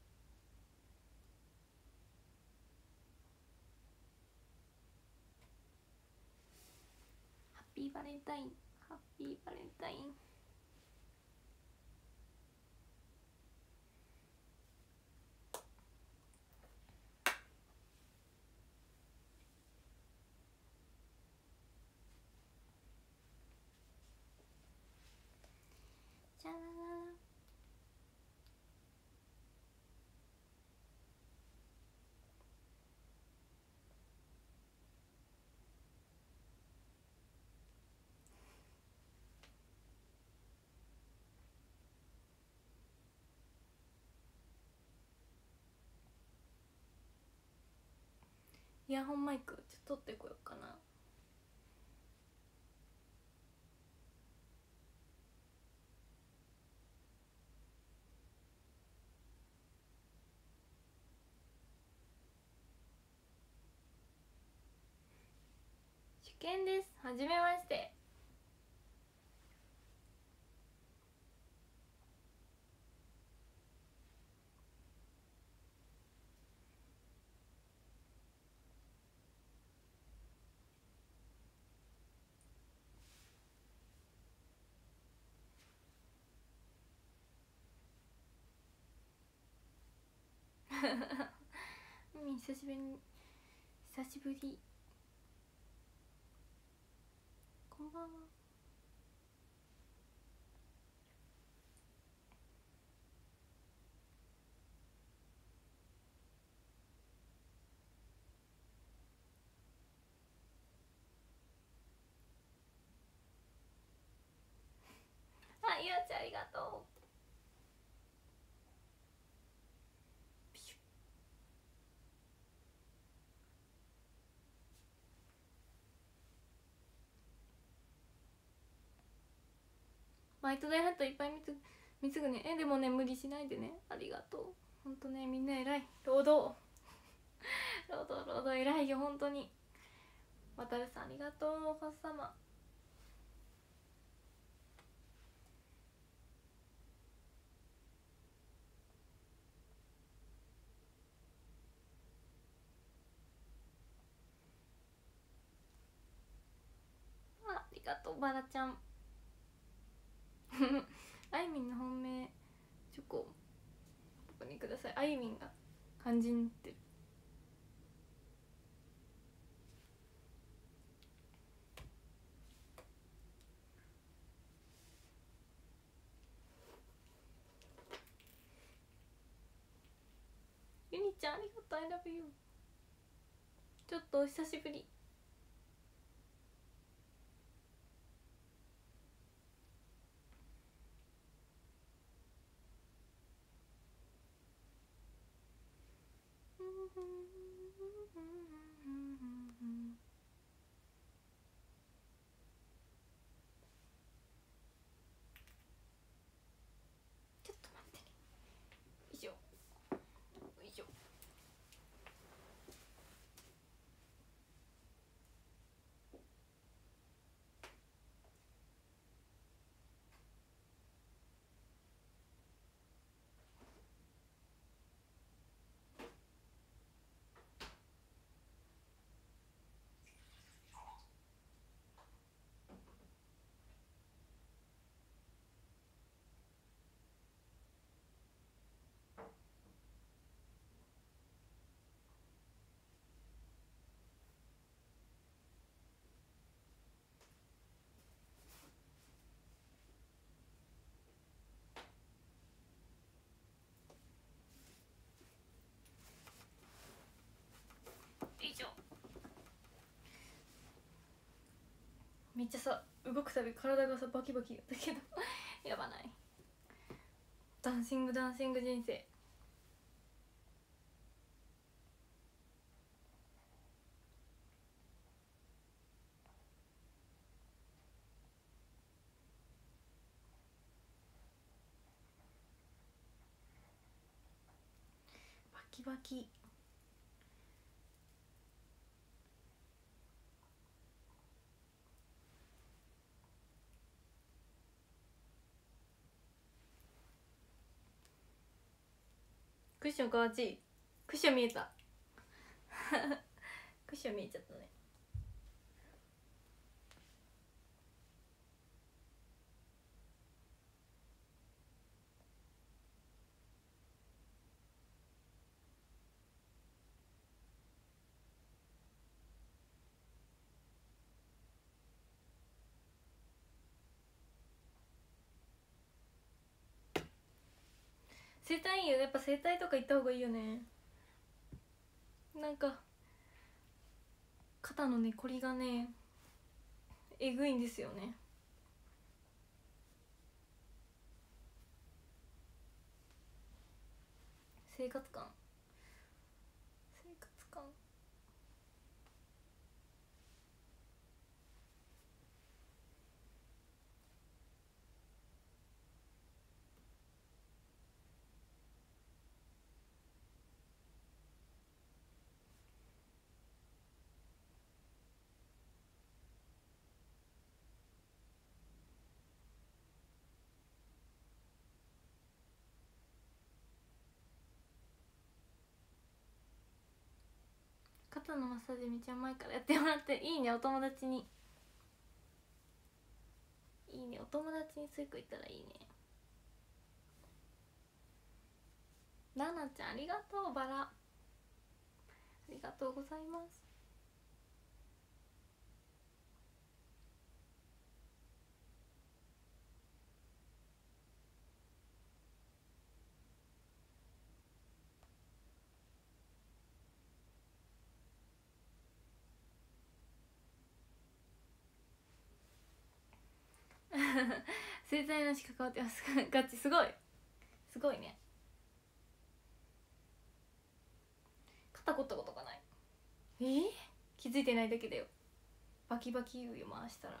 ハッピーバレンタイン。 シャラララ。イヤホンマイクちょっと取ってこようかな。主見です。はじめまして。久しぶり。久しぶり。こんばんは。あ、ゆあちゃんありがとう。バイトでハットいっぱい見つぐね。でもね、無理しないでね。ありがとう。ほんとね、みんな偉い。労働労働偉いよ、ほんとに。わたるさんありがとう。お母様。ありがとう、バラちゃん。あいみんの本命チョコここにください。あいみんが肝心ってる。ゆにちゃんありがとう。 I love you。 ちょっとお久しぶり。ちょっと待ってね。以上以上。以上。めっちゃさ、動くたび体がさバキバキやったけどやばない。ダンシング人生。バキバキ。クッションかわちい。クッション見えたクッション見えちゃったね。 整体いいよ、やっぱ整体とか行った方がいいよね。なんか肩のねこりがねえぐいんですよね。生活感肩のマッサージめっちゃ前からやってもらって、いいね。お友達にいいね、お友達にスイク行ったらいいね。ラナちゃんありがとう。バラありがとうございます。整体の資格変わってます。ガチすごいすごいね。肩凝ったことがない。気づいてないだけだよ。バキバキ言うよ回したら。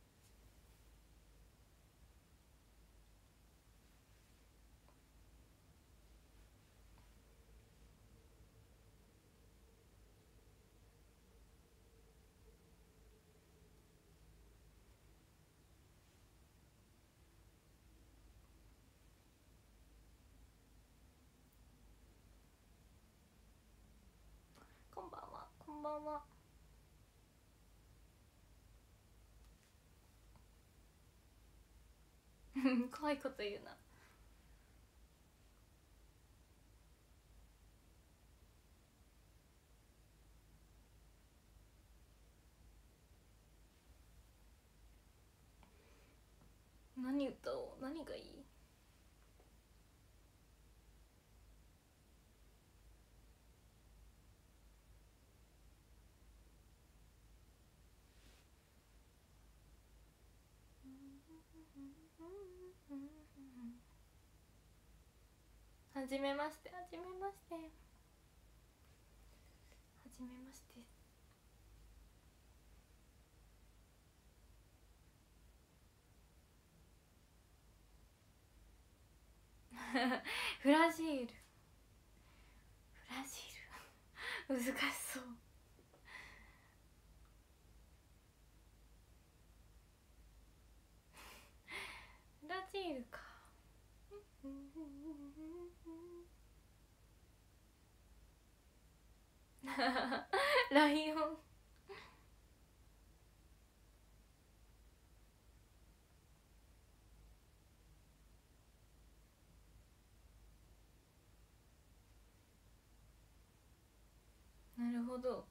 こんばんは、こんばんは。怖いこと言うな。何歌おう、何がいい？はじめまして、はじめまして、はじめまして。フラジール、フラジール難しそう。フラジールか。ライオン。なるほど。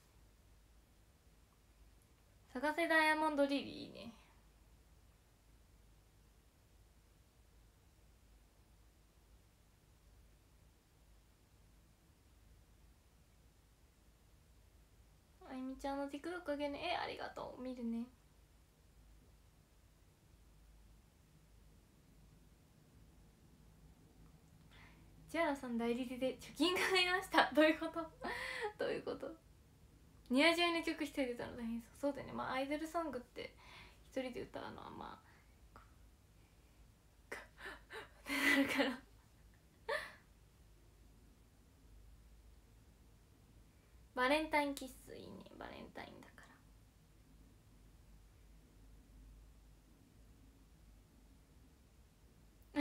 探せダイヤモンドリリーいいね。あゆみちゃんの TikTok あげね。ありがとう。見るね。千原さん代理で貯金が増えました。どういうこと？どういうこと？ニアジュの曲一人で歌うの大変そう。そうだよね。まあアイドルソングって一人で歌うのはまあってなるから。バレンタインキッスいいね。バレンタインだから。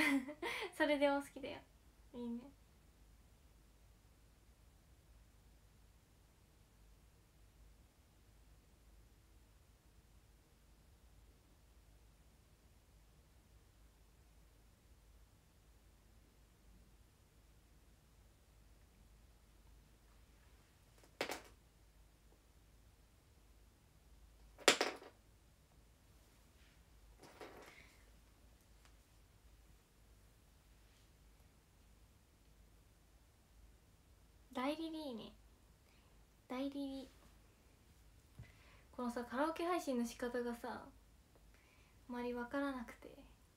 それでも好きだよ。いいね。 大リリーね、大リリー。このさカラオケ配信の仕方がさあまり分からなくて、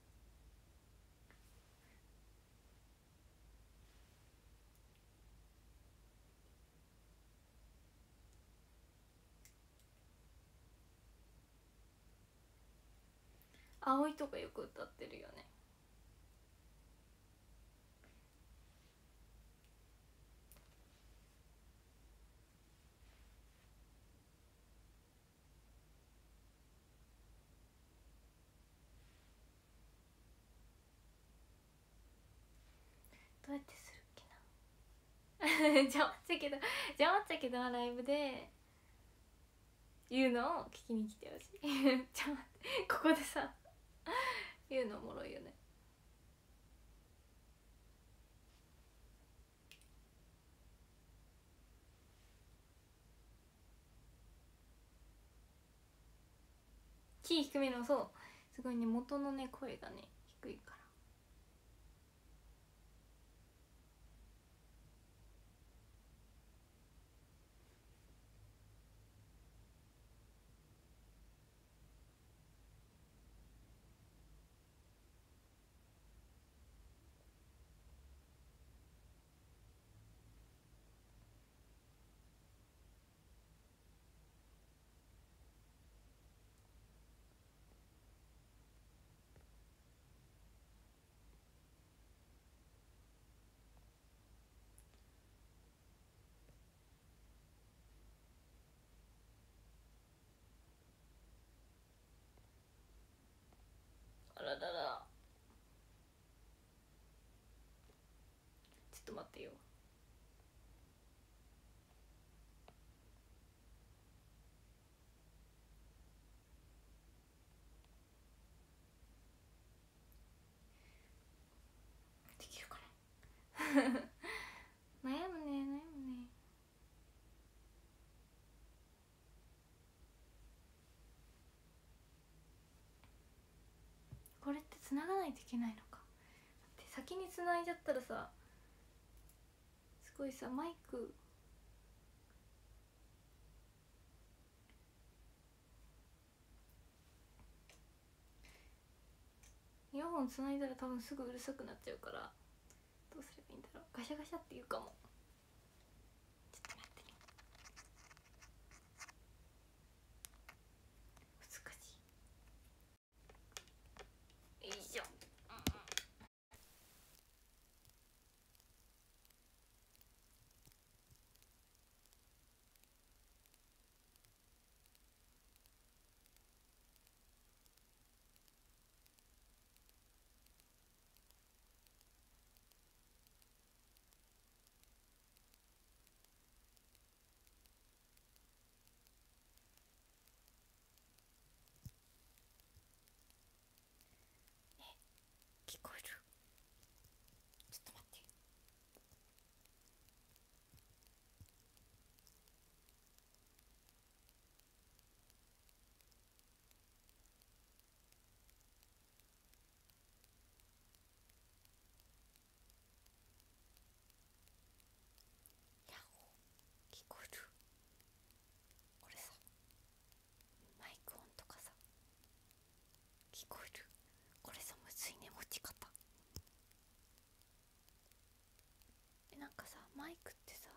葵とかよく歌ってるよね。どうやってするっけな。じゃあっちゃけどライブで言うのを聞きに来てほしい。ちょ待ってここでさ言うのおもろいよね。キー低めの、そうすごいね、元のね声がね低いから。あららら、ちょっと待ってよ。できるかな。悩むね悩むね。これって繋がないといけないのか。で先に繋いじゃったらさすごいさマイクイヤホン繋いだら多分すぐうるさくなっちゃうから、どうすればいいんだろう。ガシャガシャって言うかも。ちょっと待ってね、難しい。よいしょ。聞こえる？ちょっと待って。ヤッホー、聞こえる？これさマイクオンとかさ聞こえる？これさむずいね持ち方。なんかさマイクってさ、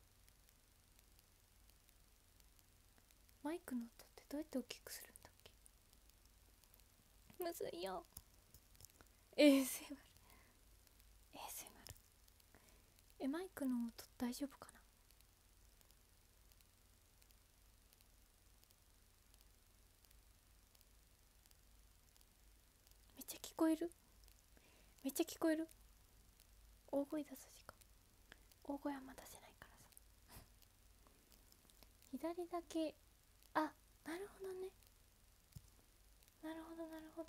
マイクの音ってどうやって大きくするんだっけ。むずいよ。ASMR マイクの音大丈夫かな。めっちゃ聞こえる？めっちゃ聞こえる？大声出すしか、大声あんま出せないからさ。左だけ、あ、なるほどね、なるほどなるほど。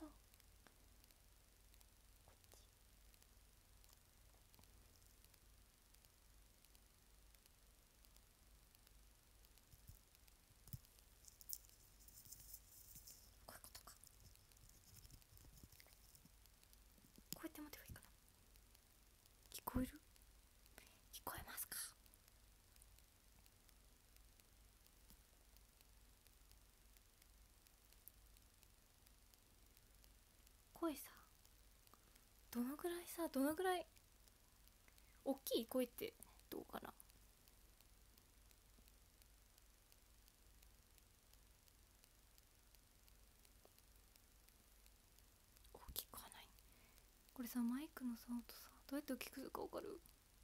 こういうことか。こうやって持てばいいかな。聞こえる？聞こえますか？ 声さ、どのぐらい大きい声ってどうかな。大きくはない。これさ、マイクのさ音さ、どうやって大きくするか分かる？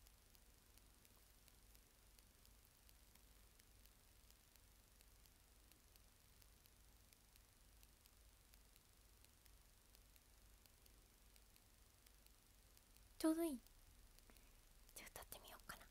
ちょうどいい。じゃあ歌ってみようかな。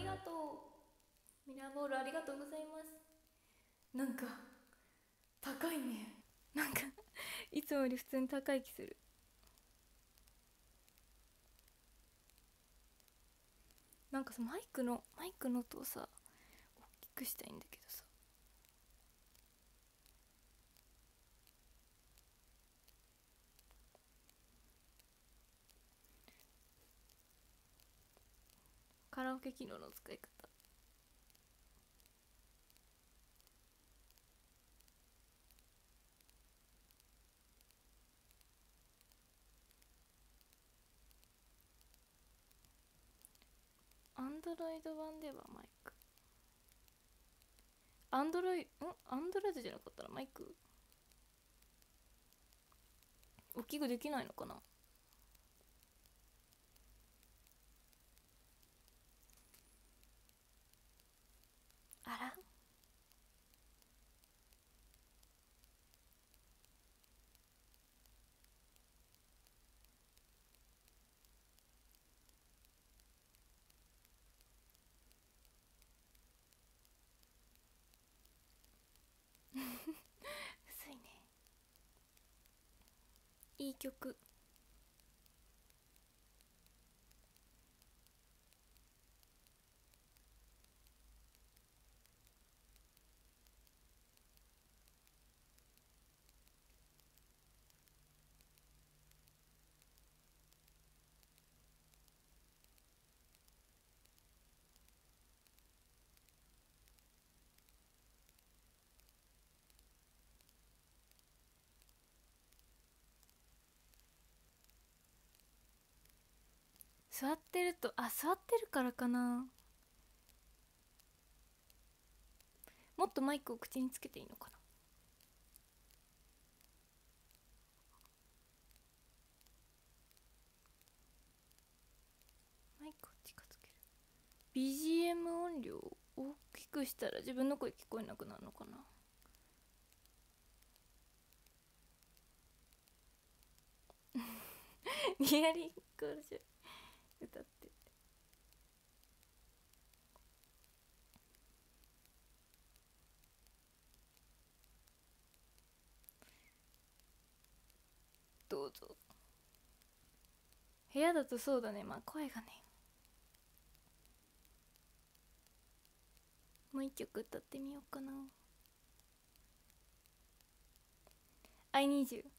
りがとう。ミラーボールありがとうございます。なんか高いね。なんかいつもより普通に高い気する。なんかさ、マイクの音をさ大きくしたいんだけどさ、カラオケ機能の使い方。アンドロイド版ではマイク、アンドロイドじゃなかったらマイク大きくできないのかな。あら薄いね。いい曲。座ってると、座ってるからかな。もっとマイクを口につけていいのかな。マイクを近づける。 BGM 音量を大きくしたら自分の声聞こえなくなるのかな。ニアリングじゃ歌ってどうぞ。部屋だとそうだね、まあ声がね。もう一曲歌ってみようかな。 I need you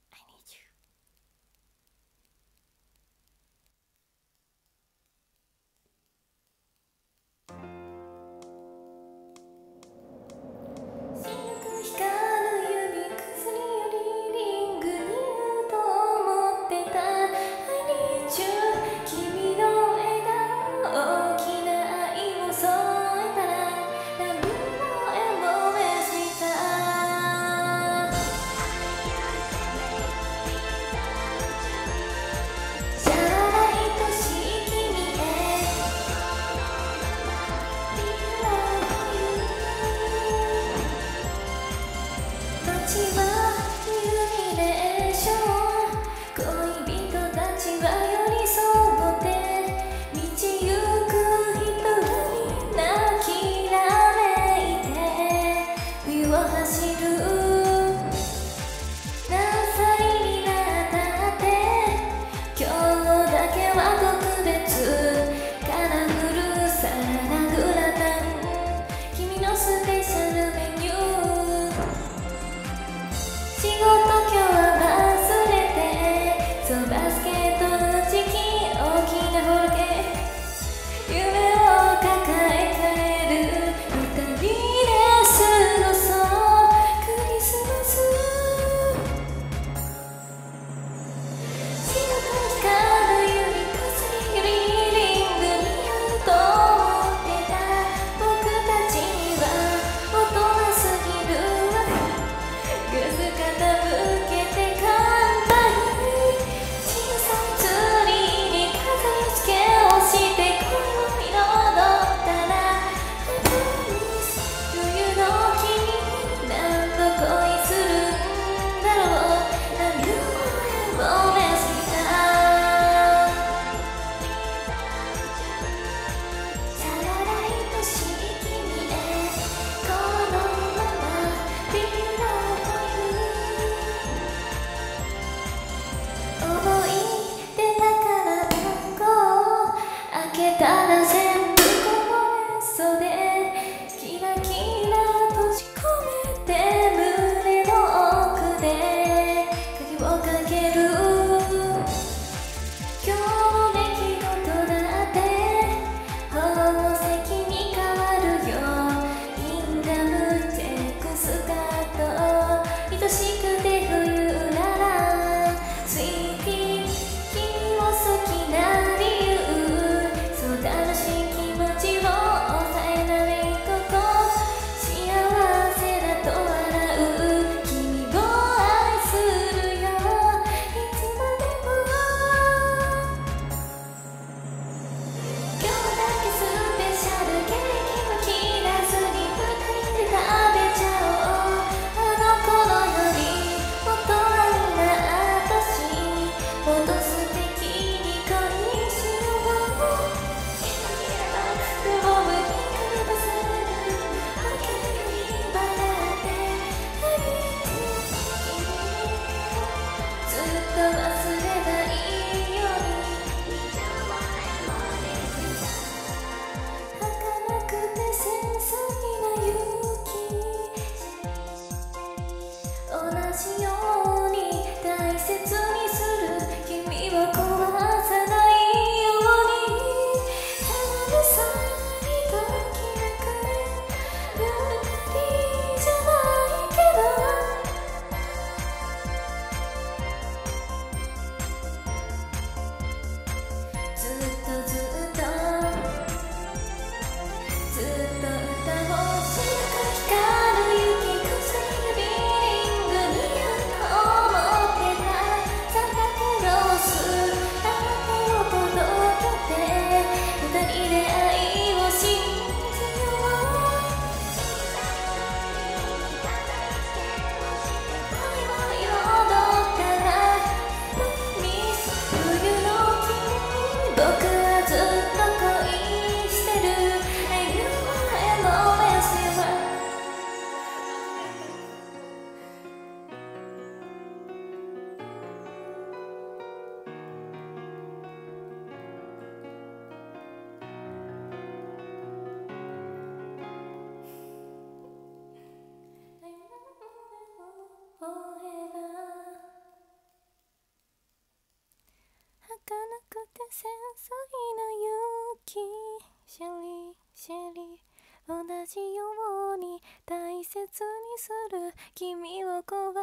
繊細な勇気、シェリーシェリー、同じように大切にする君を壊さないよう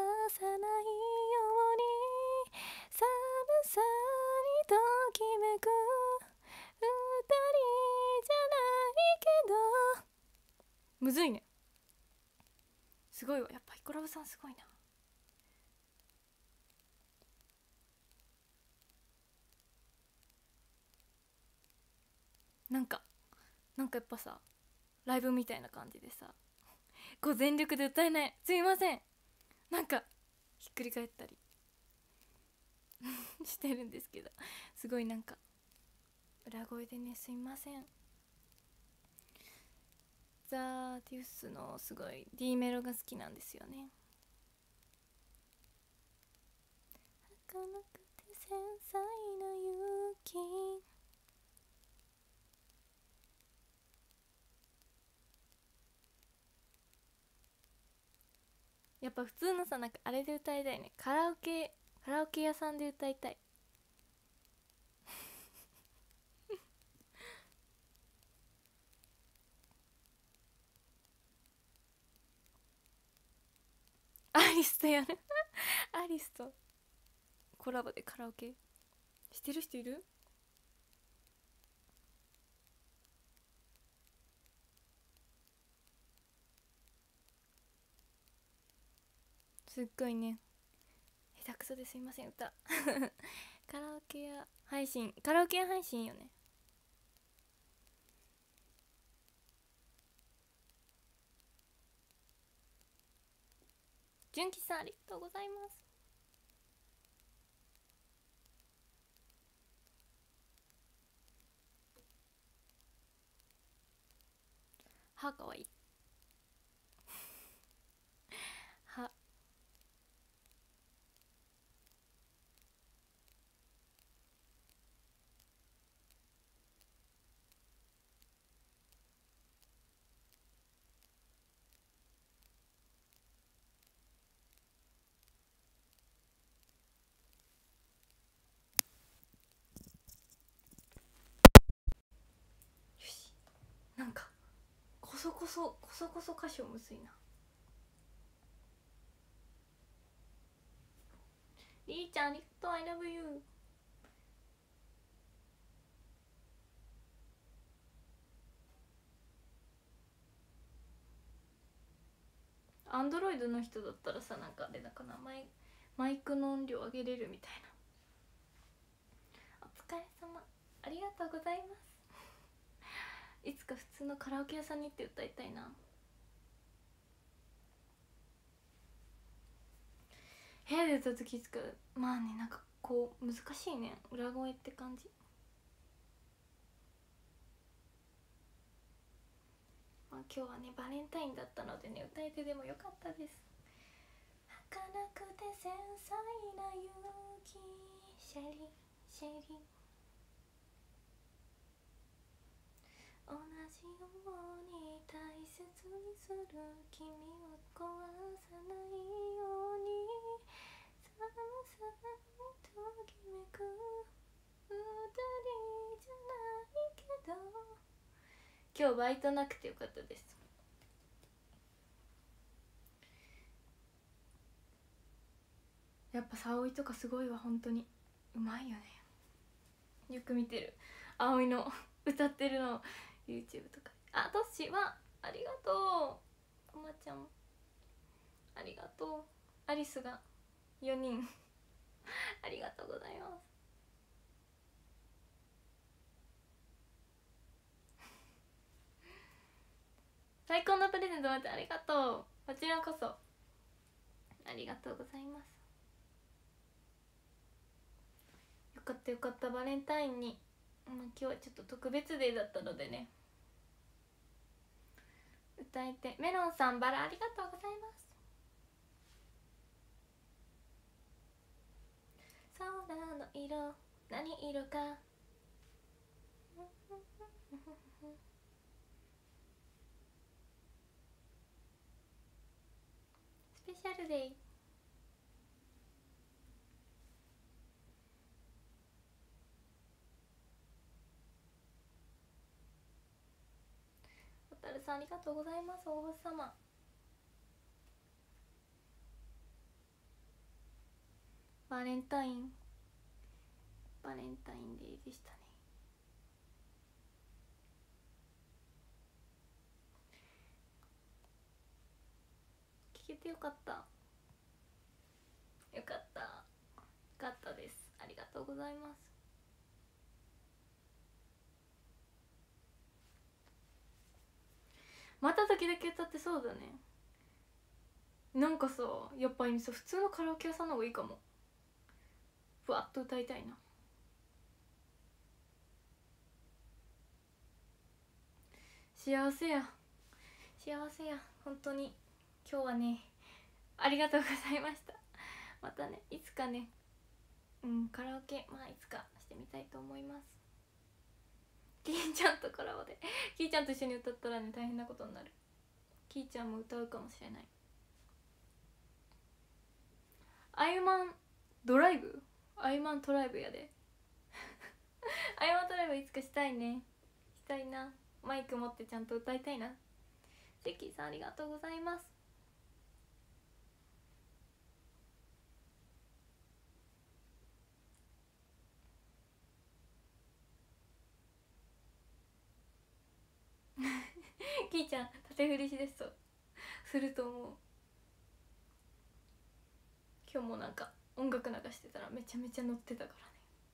に、寒さにときめく二人じゃないけど。むずいね。すごいわ、やっぱヒコラブさんすごいな。なんかやっぱさ、ライブみたいな感じでさ、こう全力で歌えない、すいません、なんかひっくり返ったりしてるんですけど、すごいなんか裏声でね、すいません。ザ・デュースのすごい D メロが好きなんですよね。儚くて繊細な勇気、やっぱ普通のさ、なんかあれで歌いたいね。カラオケ屋さんで歌いたい。アリスとやるアリスとコラボでカラオケしてる人いる？すっごいね、下手くそですいません、歌カラオケや配信よね。純喜さんありがとうございます。歯かわいい歯。よし、なんかこそこそ歌唱むずいな。りーちゃんありがとう、 I love you。 アンドロイドの人だったらさ、なんかあれだかな、マイクの音量上げれるみたいな。お疲れ様、ありがとうございますいつか普通のカラオケ屋さんに行って歌いたいな。部屋で歌う時使う、まあね、なんかこう難しいね、裏声って感じ。まあ今日はねバレンタインだったのでね、歌えてでもよかったです。儚くて繊細な勇気、シェリーシェリー、同じように大切にする君を壊さないように、寒さにときめく二人じゃないけど。今日バイトなくてよかったです。やっぱ沙織とかすごいわ、本当にうまいよね。よく見てる葵の歌ってるの YouTube とか。あ、トッシーはありがとう、こまちゃんありがとう、アリスが4人ありがとうございます。最高のプレゼント待ってありがとう、こちらこそありがとうございます。よかったよかった、バレンタインに、今日はちょっと特別デーだったのでね、歌えて。メロンさんバラありがとうございます。空の色何色かスペシャルデイ。 さんありがとうございます。お星様バレンタインデーでしたね。聞けてよかった、よかった、よかったです。ありがとうございます。また時々歌ってそうだね。なんかさ、やっぱりさ、普通のカラオケ屋さんの方がいいかも。ふわっと歌いたいな。幸せや本当に。今日はね、ありがとうございました。またね、いつかね、カラオケ、まあいつかしてみたいと思います。キーちゃんとコラボでキーちゃんと一緒に歌ったらね、大変なことになる。キーちゃんも歌うかもしれない。アイマントライブやでアイマントライブいつかしたいね。したいな。マイク持ってちゃんと歌いたいな。セキさんありがとうございます。キーちゃん縦振りしですとすると思う。今日もなんか音楽流してたらめちゃめちゃ乗ってたからね。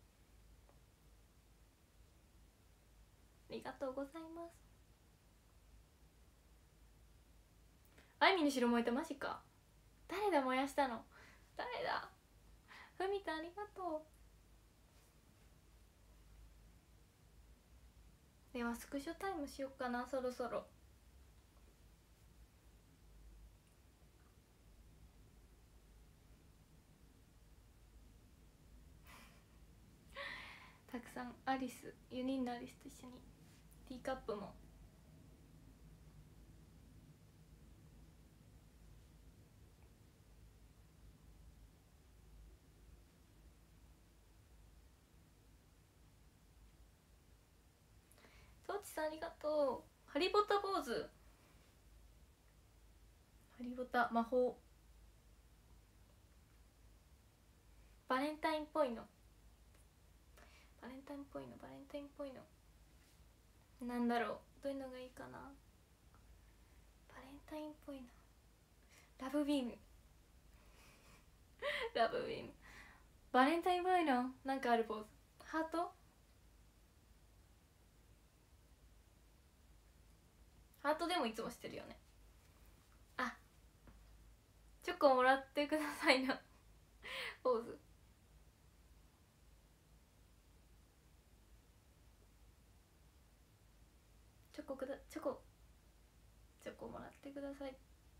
ありがとうございます。あいみの城燃えた、マジか。誰だ燃やしたの、誰だ。ふみたありがとう。ではスクショタイムしよっかな、そろそろ。たくさんアリス、4人のアリスと一緒にティーカップも。そうちさんありがとう。ハリボタ坊主、ハリボタ魔法、バレンタインっぽいの、バレンタインっぽいのなんだろう、どういうのがいいかな。バレンタインっぽいの、ラブビームラブビーム、バレンタインっぽいのなんかあるポーズ。ハート、ハートでもいつもしてるよね。あ、チョコもらってくださいなポーズ。チョコもらってください。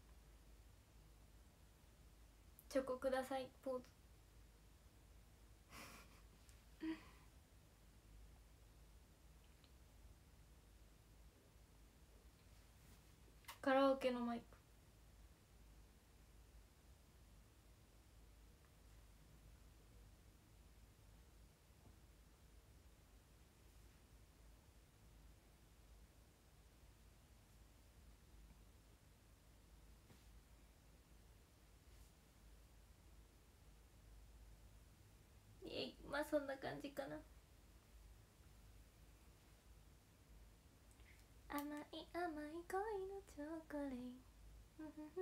チョコくださいポーズカラオケのマイク。まあそんな感じかな。甘い恋のチョコレート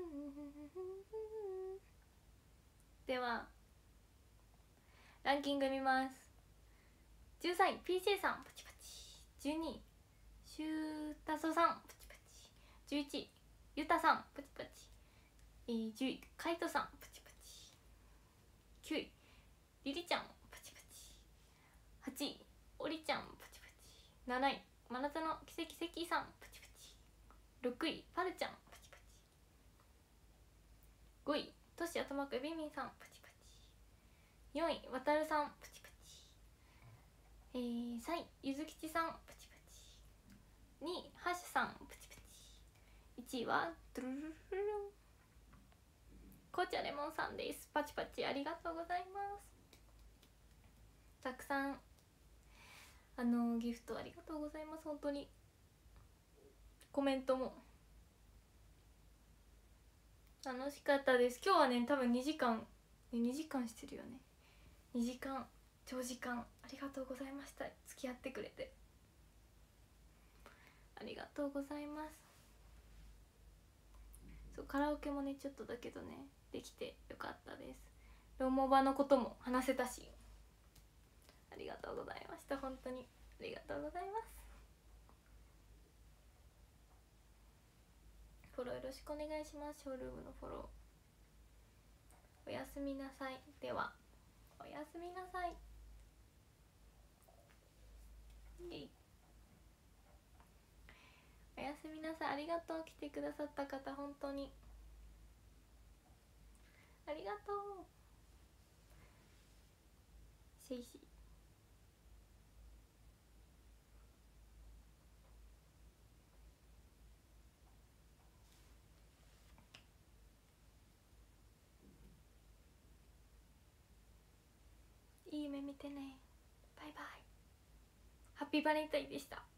ではランキング見ます。13位 PC さんパチパチ、12位シュータソさんパチパチ、11位ユタさんパチパチ、10位カイトさんパチパチ、9位リリちゃんパチパチ、8位オリちゃんパチパチ、7位真夏の奇跡関さんパチパチ、6位パルちゃんパチパチ、5位トシ頭くビミンさんパチパチ、4位わたるさんパチパチ、3位ゆずきちさんパチパチ、2位ハッシュさんパチパチ、1位はドゥルルルルルン紅茶レモンさんです。パチパチありがとうございます。たくさんギフトありがとうございます。本当にコメントも楽しかったです。今日はね多分2時間してるよね。2時間長時間ありがとうございました。付き合ってくれてありがとうございます。そうカラオケもねちょっとだけどねできてよかったです。ロモバのことも話せたしありがとうございました。本当にありがとうございます。フォローよろしくお願いします。ショールームのフォロー。おやすみなさい。ではおやすみなさい。おやすみなさい。ありがとう。来てくださった方本当にありがとう。シェイシー。いい夢見てね。バイバイ。ハッピーバレンタインでした。